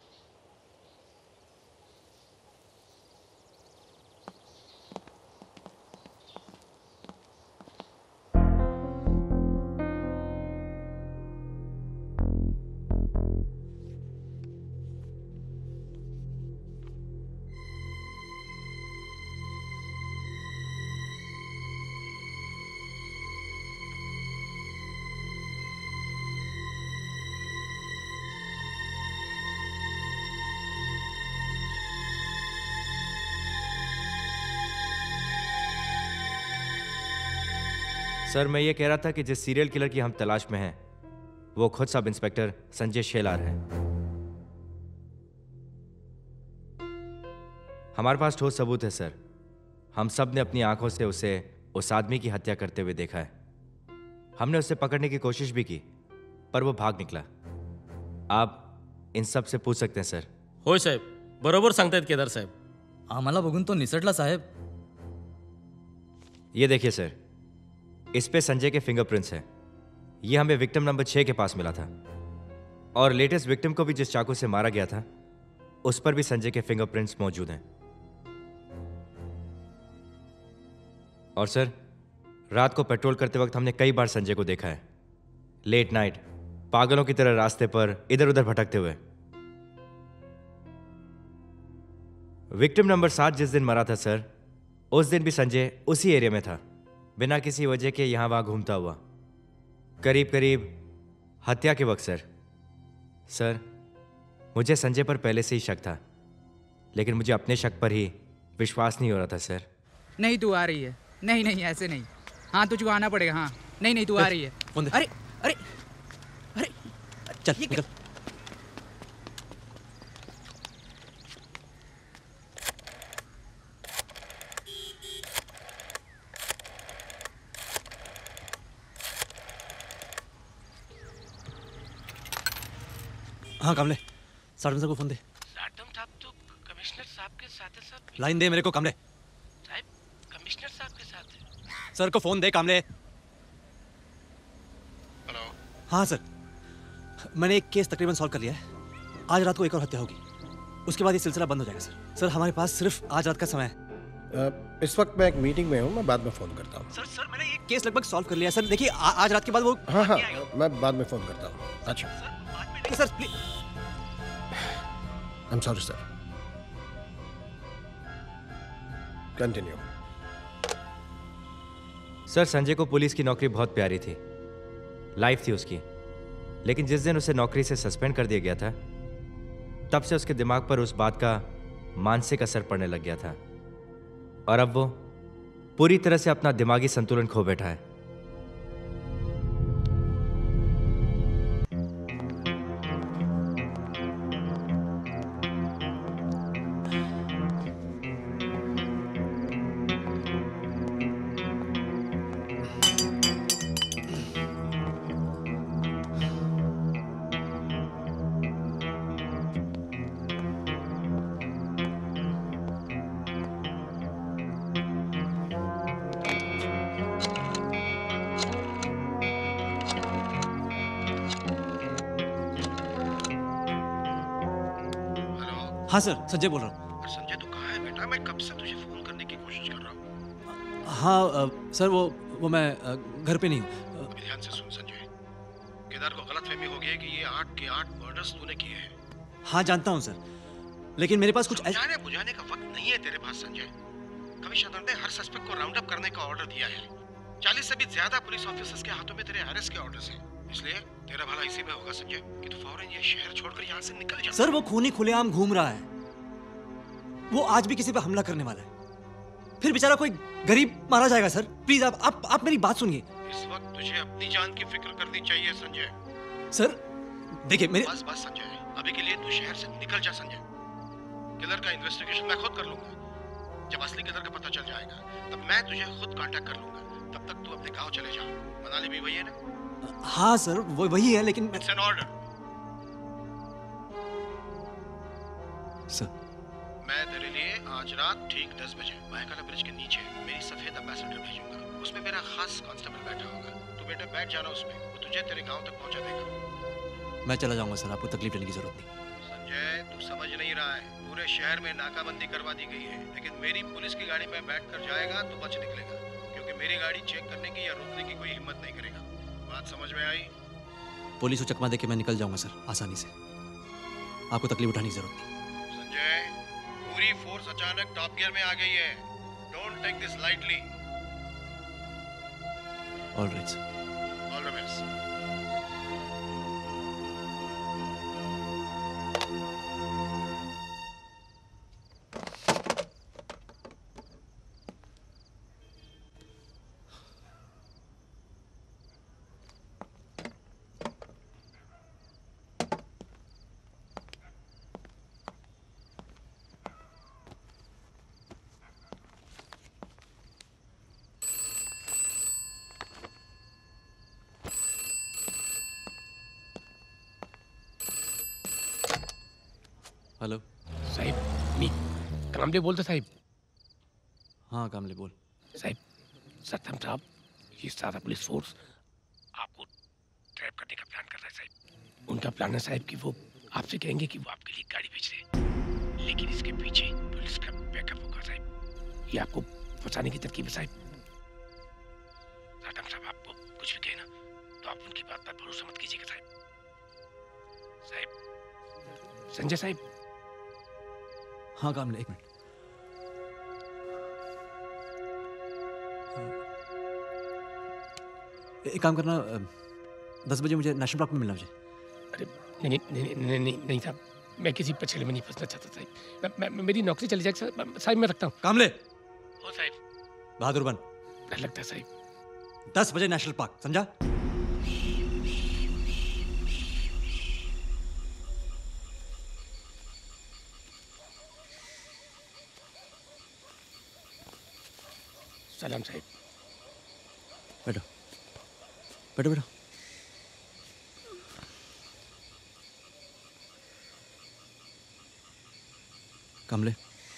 सर मैं ये कह रहा था कि जिस सीरियल किलर की हम तलाश में हैं वो खुद सब इंस्पेक्टर संजय शेलार हैं। हमारे पास ठोस सबूत है सर। हम सब ने अपनी आंखों से उसे उस आदमी की हत्या करते हुए देखा है। हमने उसे पकड़ने की कोशिश भी की पर वो भाग निकला। आप इन सब से पूछ सकते हैं सर। होय साहेब, बरोबर सांगतायत केदार साहेब। आम्हाला बघून तो निसटला साहेब। ये देखिए सर, इस पे संजय के फिंगरप्रिंट्स हैं। ये हमें विक्टिम नंबर छह के पास मिला था और लेटेस्ट विक्टिम को भी जिस चाकू से मारा गया था उस पर भी संजय के फिंगरप्रिंट्स मौजूद हैं। और सर रात को पेट्रोल करते वक्त हमने कई बार संजय को देखा है, लेट नाइट पागलों की तरह रास्ते पर इधर उधर भटकते हुए। विक्टिम नंबर सात जिस दिन मरा था सर, उस दिन भी संजय उसी एरिया में था, बिना किसी वजह के यहां वहां घूमता हुआ, करीब करीब हत्या के वक्त। सर सर मुझे संजय पर पहले से ही शक था। लेकिन मुझे अपने शक पर ही विश्वास नहीं हो रहा था सर। नहीं तू आ रही है। नहीं नहीं ऐसे नहीं। हाँ तुझको आना पड़ेगा। हाँ नहीं नहीं तू आ रही है। अरे अरे अरे चल निकल। हाँ कमले, सार्टम सर को फोन दे। सार्टम साहब तो कमिश्नर साहब के साथ है सर। लाइन दे मेरे को कमले। साहब कमिश्नर साहब के साथ है। सर को फोन दे कमले। हेलो। हाँ सर, मैंने एक केस तकरीबन सॉल्व कर लिया है। आज रात को एक और हत्या होगी, उसके बाद ये सिलसिला बंद हो जाएगा सर। सर हमारे पास सिर्फ आज रात का समय है। uh, इस वक्त मैं एक मीटिंग में हूँ, मैं बाद में फ़ोन करता हूँ। सर सर मैंने ये केस लगभग सॉल्व कर लिया है सर। देखिए आज रात के बाद वो हाँ हाँ मैं बाद में फ़ोन करता हूँ। अच्छा sir please. I am sorry sir. Continue. Sir Sanjay को पुलिस की नौकरी बहुत प्यारी थी, लाइफ थी उसकी, लेकिन जिस दिन उसे नौकरी से सस्पेंड कर दिया गया था तब से उसके दिमाग पर उस बात का मानसिक असर पड़ने लग गया था और अब वो पूरी तरह से अपना दिमागी संतुलन खो बैठा है। हाँ सर, संजय बोल रहा हूँ। संजय तू कहाँ है बेटा? मैं कब से तुझे फोन करने की कोशिश कर रहा हूँ। हाँ अ, सर वो वो मैं अ, घर पे नहीं हूँ। अभी ध्यान से सुन संजय, केदार को गलतफहमी हो गई है कि ये आठ के आठ मर्डर्स तूने किए हैं। हाँ जानता हूँ सर, लेकिन मेरे पास कुछ समझाने बुझाने का वक्त नहीं है तेरे पास संजय। कमिश्नर ने हर सस्पेक्ट को राउंड अप करने का ऑर्डर दिया है। चालीस से भी ज्यादा पुलिस ऑफिसर्स के हाथों में तेरे अरेस्ट के ऑर्डर्स हैं। इसलिए तेरा भला इसी में होगा संजय कि तू फौरन ये शहर छोड़कर यहाँ से निकल जा। सर वो खूनी खुलेआम घूम रहा है, वो आज भी किसी पे हमला करने वाला है, फिर बेचारा कोई गरीब मारा जाएगा। सर प्लीज आप आप आप मेरी बात सुनिए। इस वक्त तुझे अपनी जान की फिक्र करनी चाहिए संजय। सर देखिए मेरे बस बस संजय, अभी के लिए तू शहर से निकल जा संजय। किलर का इन्वेस्टिगेशन मैं खुद कर लूंगा। जब असली किलर का पता चल जाएगा तब मैं तुझे खुद कांटेक्ट कर लूंगा। तब तक तू अपने गांव चले जा। मनाली भी वही है ना? हाँ सर वो वही है, लेकिन इट्स एन ऑर्डर। सर मैं तेरे लिए आज रात ठीक दस बजे बायकाला ब्रिज के नीचे मेरी सफेद एम्बेसडर भेजूंगा। उसमें मेरा खास कांस्टेबल बैठा होगा। तू बेटा बैठ जाना उसमें, वो तुझे तेरे गांव तक पहुंचा देगा। मैं चला जाऊंगा सर, आपको तकलीफ लेने की जरूरत नहीं। संजय तू समझ नहीं रहा है, पूरे शहर में नाकाबंदी करवा दी गई है, लेकिन मेरी पुलिस की गाड़ी में बैठ कर जाएगा तो बच निकलेगा, क्योंकि मेरी गाड़ी चेक करने की या रोकने की कोई हिम्मत नहीं करेगा। बात समझ में आई? पुलिस को चकमा देके मैं निकल जाऊंगा सर आसानी से, आपको तकलीफ उठाने की जरूरत नहीं। संजय पूरी फोर्स अचानक टॉप गियर में आ गई है। Don't take this lightly. Alright sir. All the best. Hello साहिब, मी कामले बोलते साहिब। हाँ कामले बोल। साहिब सत्यम साहब, ये सारा पुलिस फोर्स आपको ट्रैप करने का प्लान कर रहा है साहिब। उनका प्लान है साहिब कि वो आपसे कहेंगे कि वो आपके लिए गाड़ी भेज रहे हैं, लेकिन इसके पीछे पुलिस का बैकअप होगा साहिब। ये आपको फंसाने की तरकीब है साहिब। सत्यम साहब आपको कुछ भी कहे ना तो आप उनकी बात पर भरोसा मत कीजिएगा साहिब। साहिब संजय साहिब। हाँ कामले एक मिनट। एक काम करना, दस बजे मुझे नेशनल पार्क में मिलना मुझे। अरे नहीं नहीं नहीं नहीं नहीं, नहीं साहब, मैं किसी पछड़े में नहीं फंसना चाहता साहब। मैं, मैं मेरी नौकरी चली जाए साहब, मैं रखता हूँ। कामले, ओ साहब। बहादुर बन। डर लगता है साहब। दस बजे नेशनल पार्क, समझा? सलाम साहब। बैठो बैठो बैठो। कमले,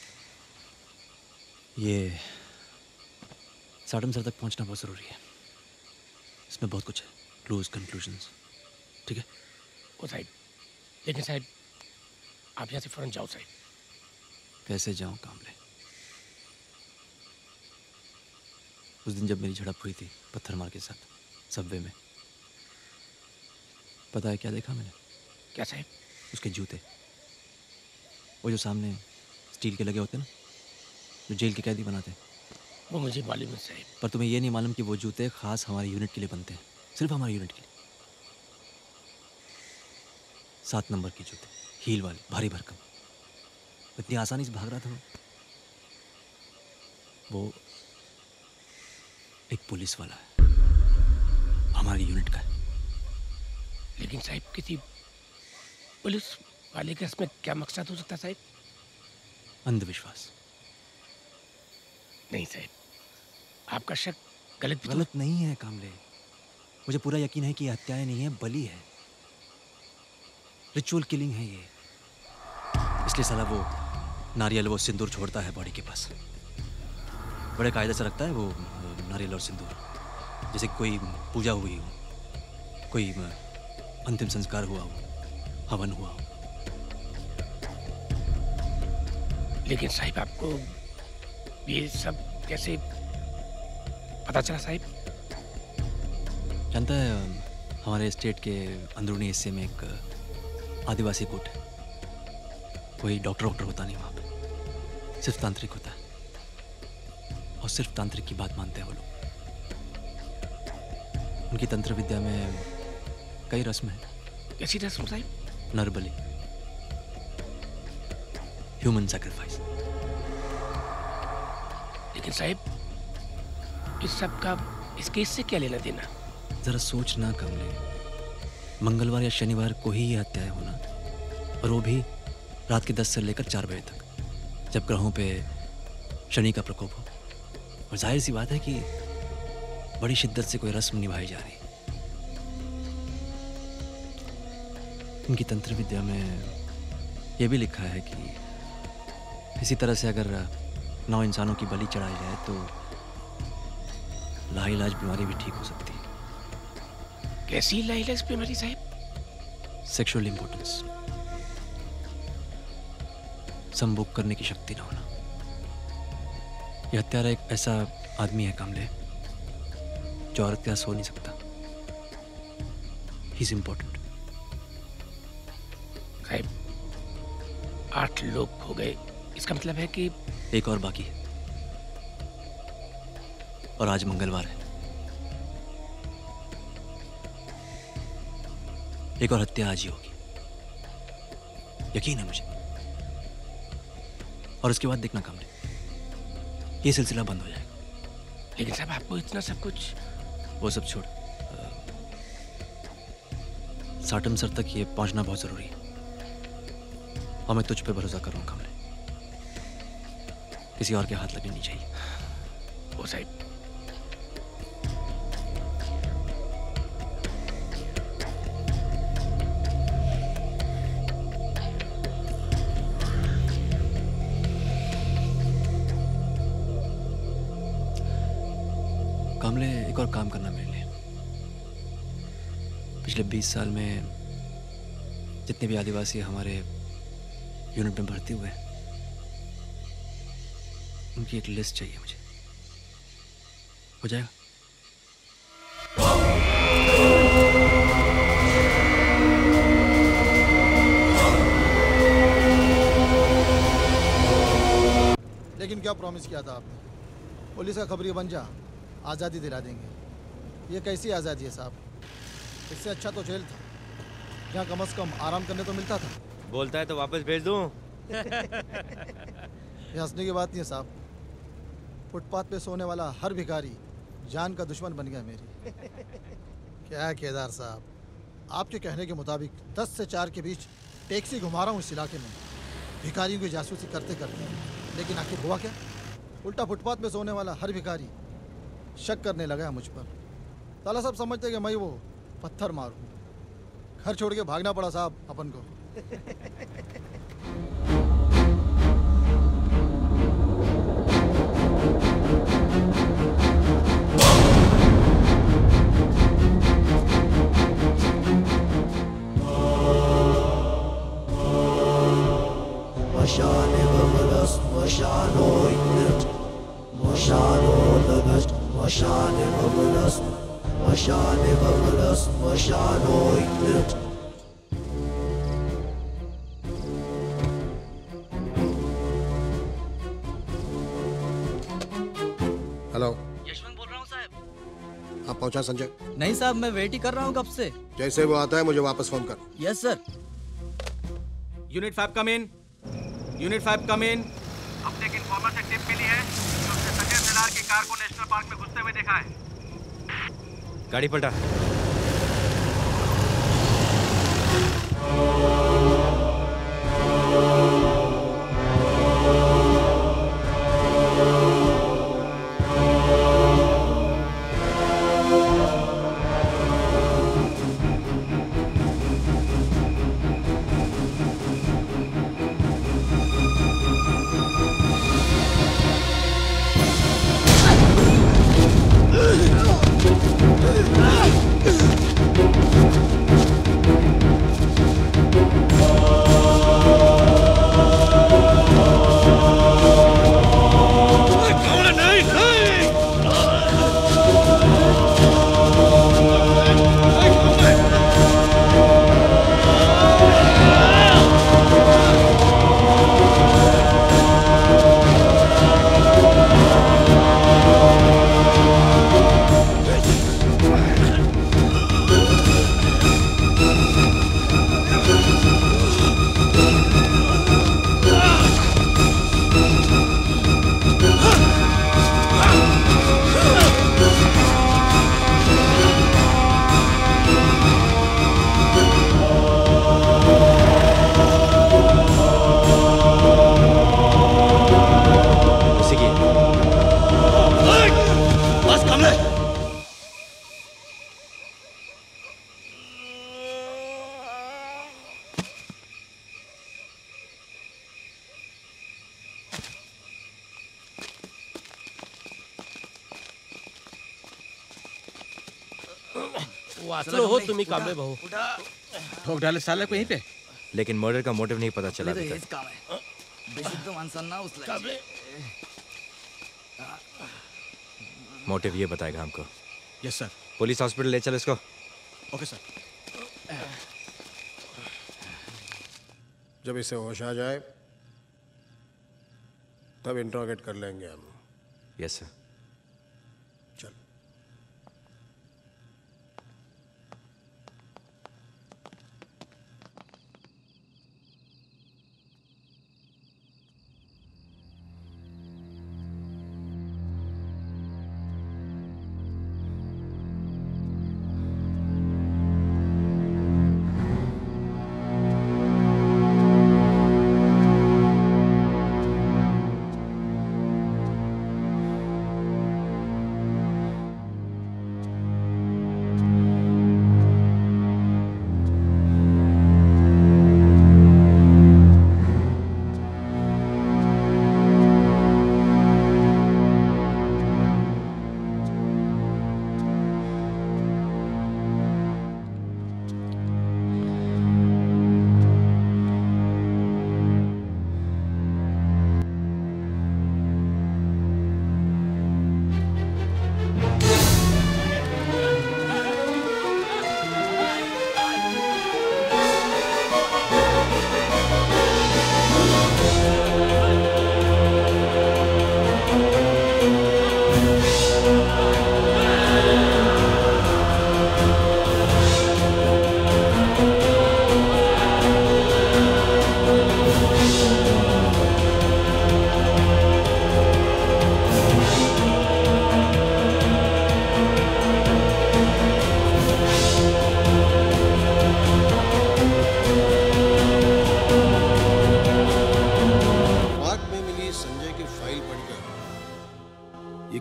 ये साटम सर तक पहुंचना बहुत ज़रूरी है। इसमें बहुत कुछ है, क्लोज कंक्लूजन्स, ठीक है? ओ साहब, लेकिन साहब आप यहाँ से फौरन जाओ साहब। कैसे जाऊँ कामले? उस दिन जब मेरी झड़प हुई थी पत्थर मार के साथ सबवे में, पता है क्या देखा मैंने? क्या साहब? उसके जूते, वो जो सामने स्टील के लगे होते ना, जो जेल के कैदी बनाते हैं। वो मुझे मालूम है साहब। पर तुम्हें ये नहीं मालूम कि वो जूते खास हमारे यूनिट के लिए बनते हैं, सिर्फ हमारे यूनिट के लिए। सात नंबर के जूते, हील वाले, भारी भरकम। इतनी आसानी से भाग रहा था वो। वो एक पुलिस वाला है, हमारी यूनिट का है। लेकिन साहब किसी पुलिस वाले के इसमें क्या मकसद हो सकता है साहब? अंधविश्वास। नहीं साहब, आपका शक गलत गलत नहीं है कामले। मुझे पूरा यकीन है कि ये हत्याएं नहीं है, बलि है, रिचुअल किलिंग है ये। इसलिए साला वो नारियल वो सिंदूर छोड़ता है बॉडी के पास, बड़े कायदे से रखता है वो नारियल और सिंदूर, जैसे कोई पूजा हुई हो, कोई अंतिम संस्कार हुआ हो, हवन हुआ हो। लेकिन साहिब आपको ये सब कैसे पता चला साहिब? जानता है, हमारे स्टेट के अंदरूनी हिस्से में एक आदिवासी कोट है। कोई डॉक्टर वॉक्टर होता नहीं वहाँ पे, सिर्फ तांत्रिक होता है, और सिर्फ तांत्रिक की बात मानते हैं वो लोग। उनकी तंत्र विद्या में कई रस्म है। कैसी रस्म साहिब? नरबली, human sacrifice. लेकिन साहिब इस सब का इस केस से क्या लेना देना? जरा सोचना कमले, मंगलवार या शनिवार को ही ये हत्याएं होना, और वो भी रात के दस से लेकर चार बजे तक, जब ग्रहों पे शनि का प्रकोप हो। और जाहिर सी बात है कि बड़ी शिद्दत से कोई रस्म निभाई जा रही। उनकी तंत्र विद्या में यह भी लिखा है कि इसी तरह से अगर नौ इंसानों की बलि चढ़ाई जाए तो लाइलाज बीमारी भी ठीक हो सकती है। कैसी लाइलाज बीमारी साहिब? सेक्सुअल इम्पोर्टेंस, संभोग करने की शक्ति ना होना। यह हत्यारा एक ऐसा आदमी है कमले जो औरत के साथ सो नहीं सकता। He is important. साहिब आठ लोग हो गए, इसका मतलब है कि एक और बाकी है, और आज मंगलवार है। एक और हत्या आज ही होगी, यकीन है मुझे। और उसके बाद देखना कमले, ये सिलसिला बंद हो जाएगा। लेकिन साहब आपको इतना सब कुछ, वो सब छोड़, साटम सर तक ये पहुंचना बहुत जरूरी है, और मैं तुझ पे भरोसा कर रहा हूं कमले। किसी और के हाथ लगने नहीं चाहिए। ओ साहिब, कामले, एक और काम करना मेरे लिए। पिछले बीस साल में जितने भी आदिवासी हमारे यूनिट में भर्ती हुए, उनकी एक लिस्ट चाहिए मुझे। हो जाएगा? लेकिन क्या प्रॉमिस किया था आपने? पुलिस का खबरिया बन जा, आज़ादी दिला देंगे। ये कैसी आज़ादी है साहब? इससे अच्छा तो जेल था, जहाँ कम से कम आराम करने तो मिलता था। बोलता है तो वापस भेज दूं। ये हंसने की बात नहीं है साहब। फुटपाथ पे सोने वाला हर भिखारी जान का दुश्मन बन गया मेरी। क्या है केदार साहब, आपके कहने के मुताबिक दस से चार के बीच टैक्सी घुमा रहा हूँ इस इलाके में भिखारियों की जासूसी करते करते, लेकिन आखिर हुआ क्या? उल्टा फुटपाथ पे सोने वाला हर भिखारी शक करने लगा है मुझ पर। साला सब समझते कि मैं वो पत्थर मारूं। घर छोड़ के भागना पड़ा साहब अपन को। Mashane vamalas, mashano ignet, mashano lagat, mashane vamalas, mashane vamalas, mashano ignet. Hello, Yashwant बोल रहा हूँ साहब। आप पहुंचा संजय? नहीं साहब, मैं वेट ही कर रहा हूँ कब से। जैसे वो आता है मुझे वापस फोन कर। Yes sir. Unit five come in. Unit five come in. अपने एक इन्फॉर्मर से टिप मिली है कि उसने संजय सिलार की कार को नेशनल पार्क में घुसते हुए देखा है। गाड़ी पलटा। वाचलो हो तुम्ही कांबळे भाऊ. ठोक डाले साले को यहीं पे। लेकिन मर्डर का मोटिव नहीं पता चला अभी तक। काम आहे बेशुद्ध माणसांना उचलायचे। मोटिव ये बताएगा हमको। Yes sir. पुलिस हॉस्पिटल ले चल इसको। Okay sir. जब इसे होश आ जाए तब इंट्रोगेट कर लेंगे हम। Yes sir. चल।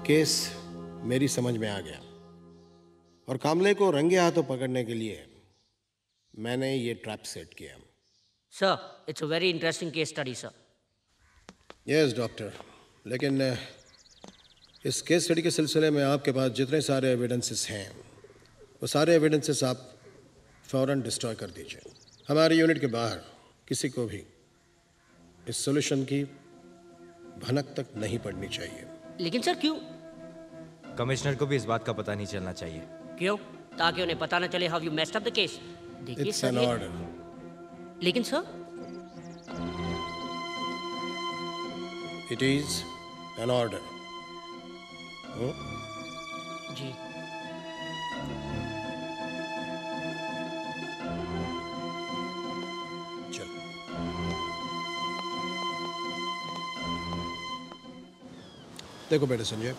केस मेरी समझ में आ गया और कामले को रंगे हाथों पकड़ने के लिए मैंने ये ट्रैप सेट किया। Sir, it's a very interesting case study, sir. Yes doctor, लेकिन इस केस स्टडी के सिलसिले में आपके पास जितने सारे एविडेंसेस हैं वो सारे एविडेंसेस आप फौरन डिस्ट्रॉय कर दीजिए। हमारे यूनिट के बाहर किसी को भी इस सॉल्यूशन की भनक तक नहीं पड़नी चाहिए। लेकिन सर क्यों? कमिश्नर को भी इस बात का पता नहीं चलना चाहिए। क्यों? ताकि उन्हें पता न चले how you messed up the case. देखिए इट्स सर एन ये- ऑर्डर। लेकिन sir it is an order. जी चल देखो बेटे संजय,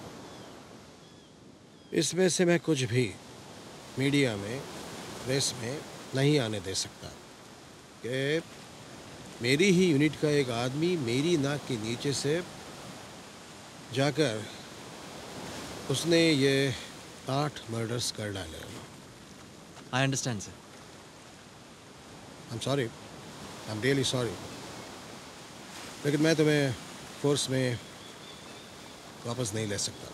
इसमें से मैं कुछ भी मीडिया में प्रेस में नहीं आने दे सकता कि मेरी ही यूनिट का एक आदमी मेरी नाक के नीचे से जाकर उसने ये आठ मर्डर्स कर डाले। I understand sir. I am sorry, I am really sorry, लेकिन मैं तुम्हें फोर्स में वापस नहीं ले सकता।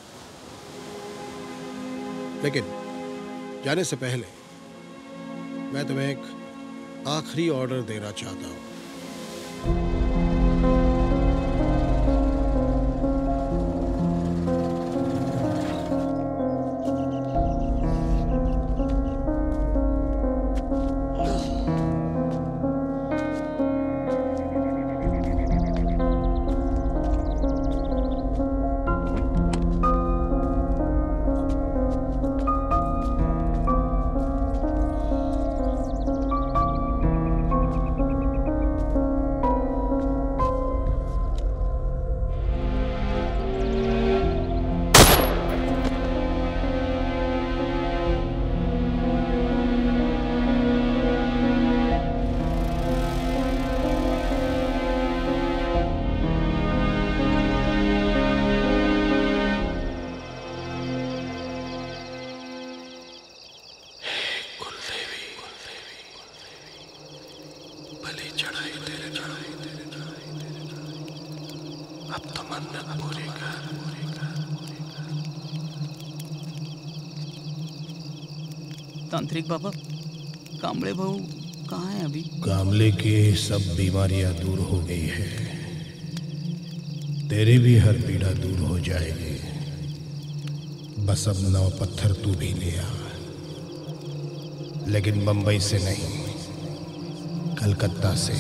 लेकिन जाने से पहले मैं तुम्हें एक आखिरी ऑर्डर देना चाहता हूँ। तांत्रिक बाबा, कामड़े बहू कहाँ है अभी? कामले की सब बीमारियां दूर हो गई है, तेरी भी हर पीड़ा दूर हो जाएगी। बस अब नौ पत्थर तू भी ले आ, लेकिन बंबई से नहीं, कलकत्ता से।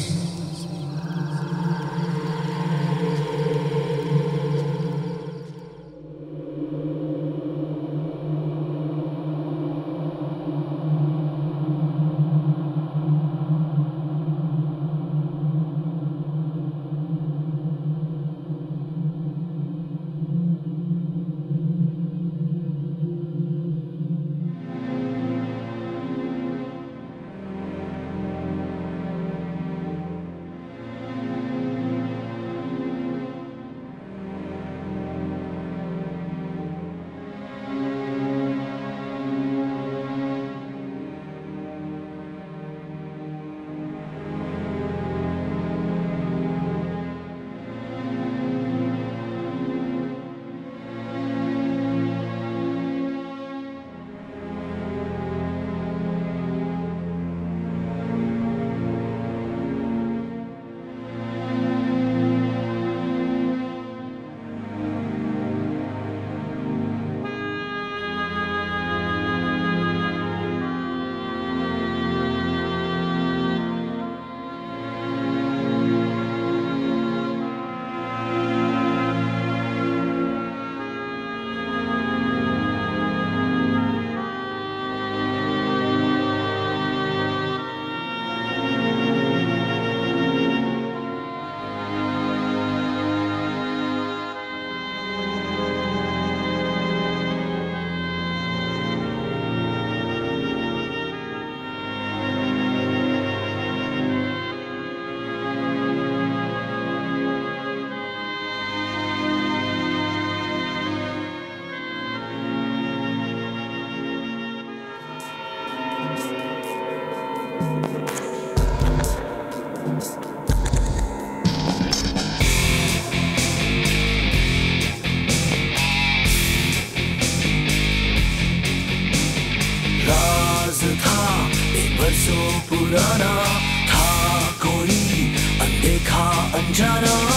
पुराना था कोई अनदेखा अनजाना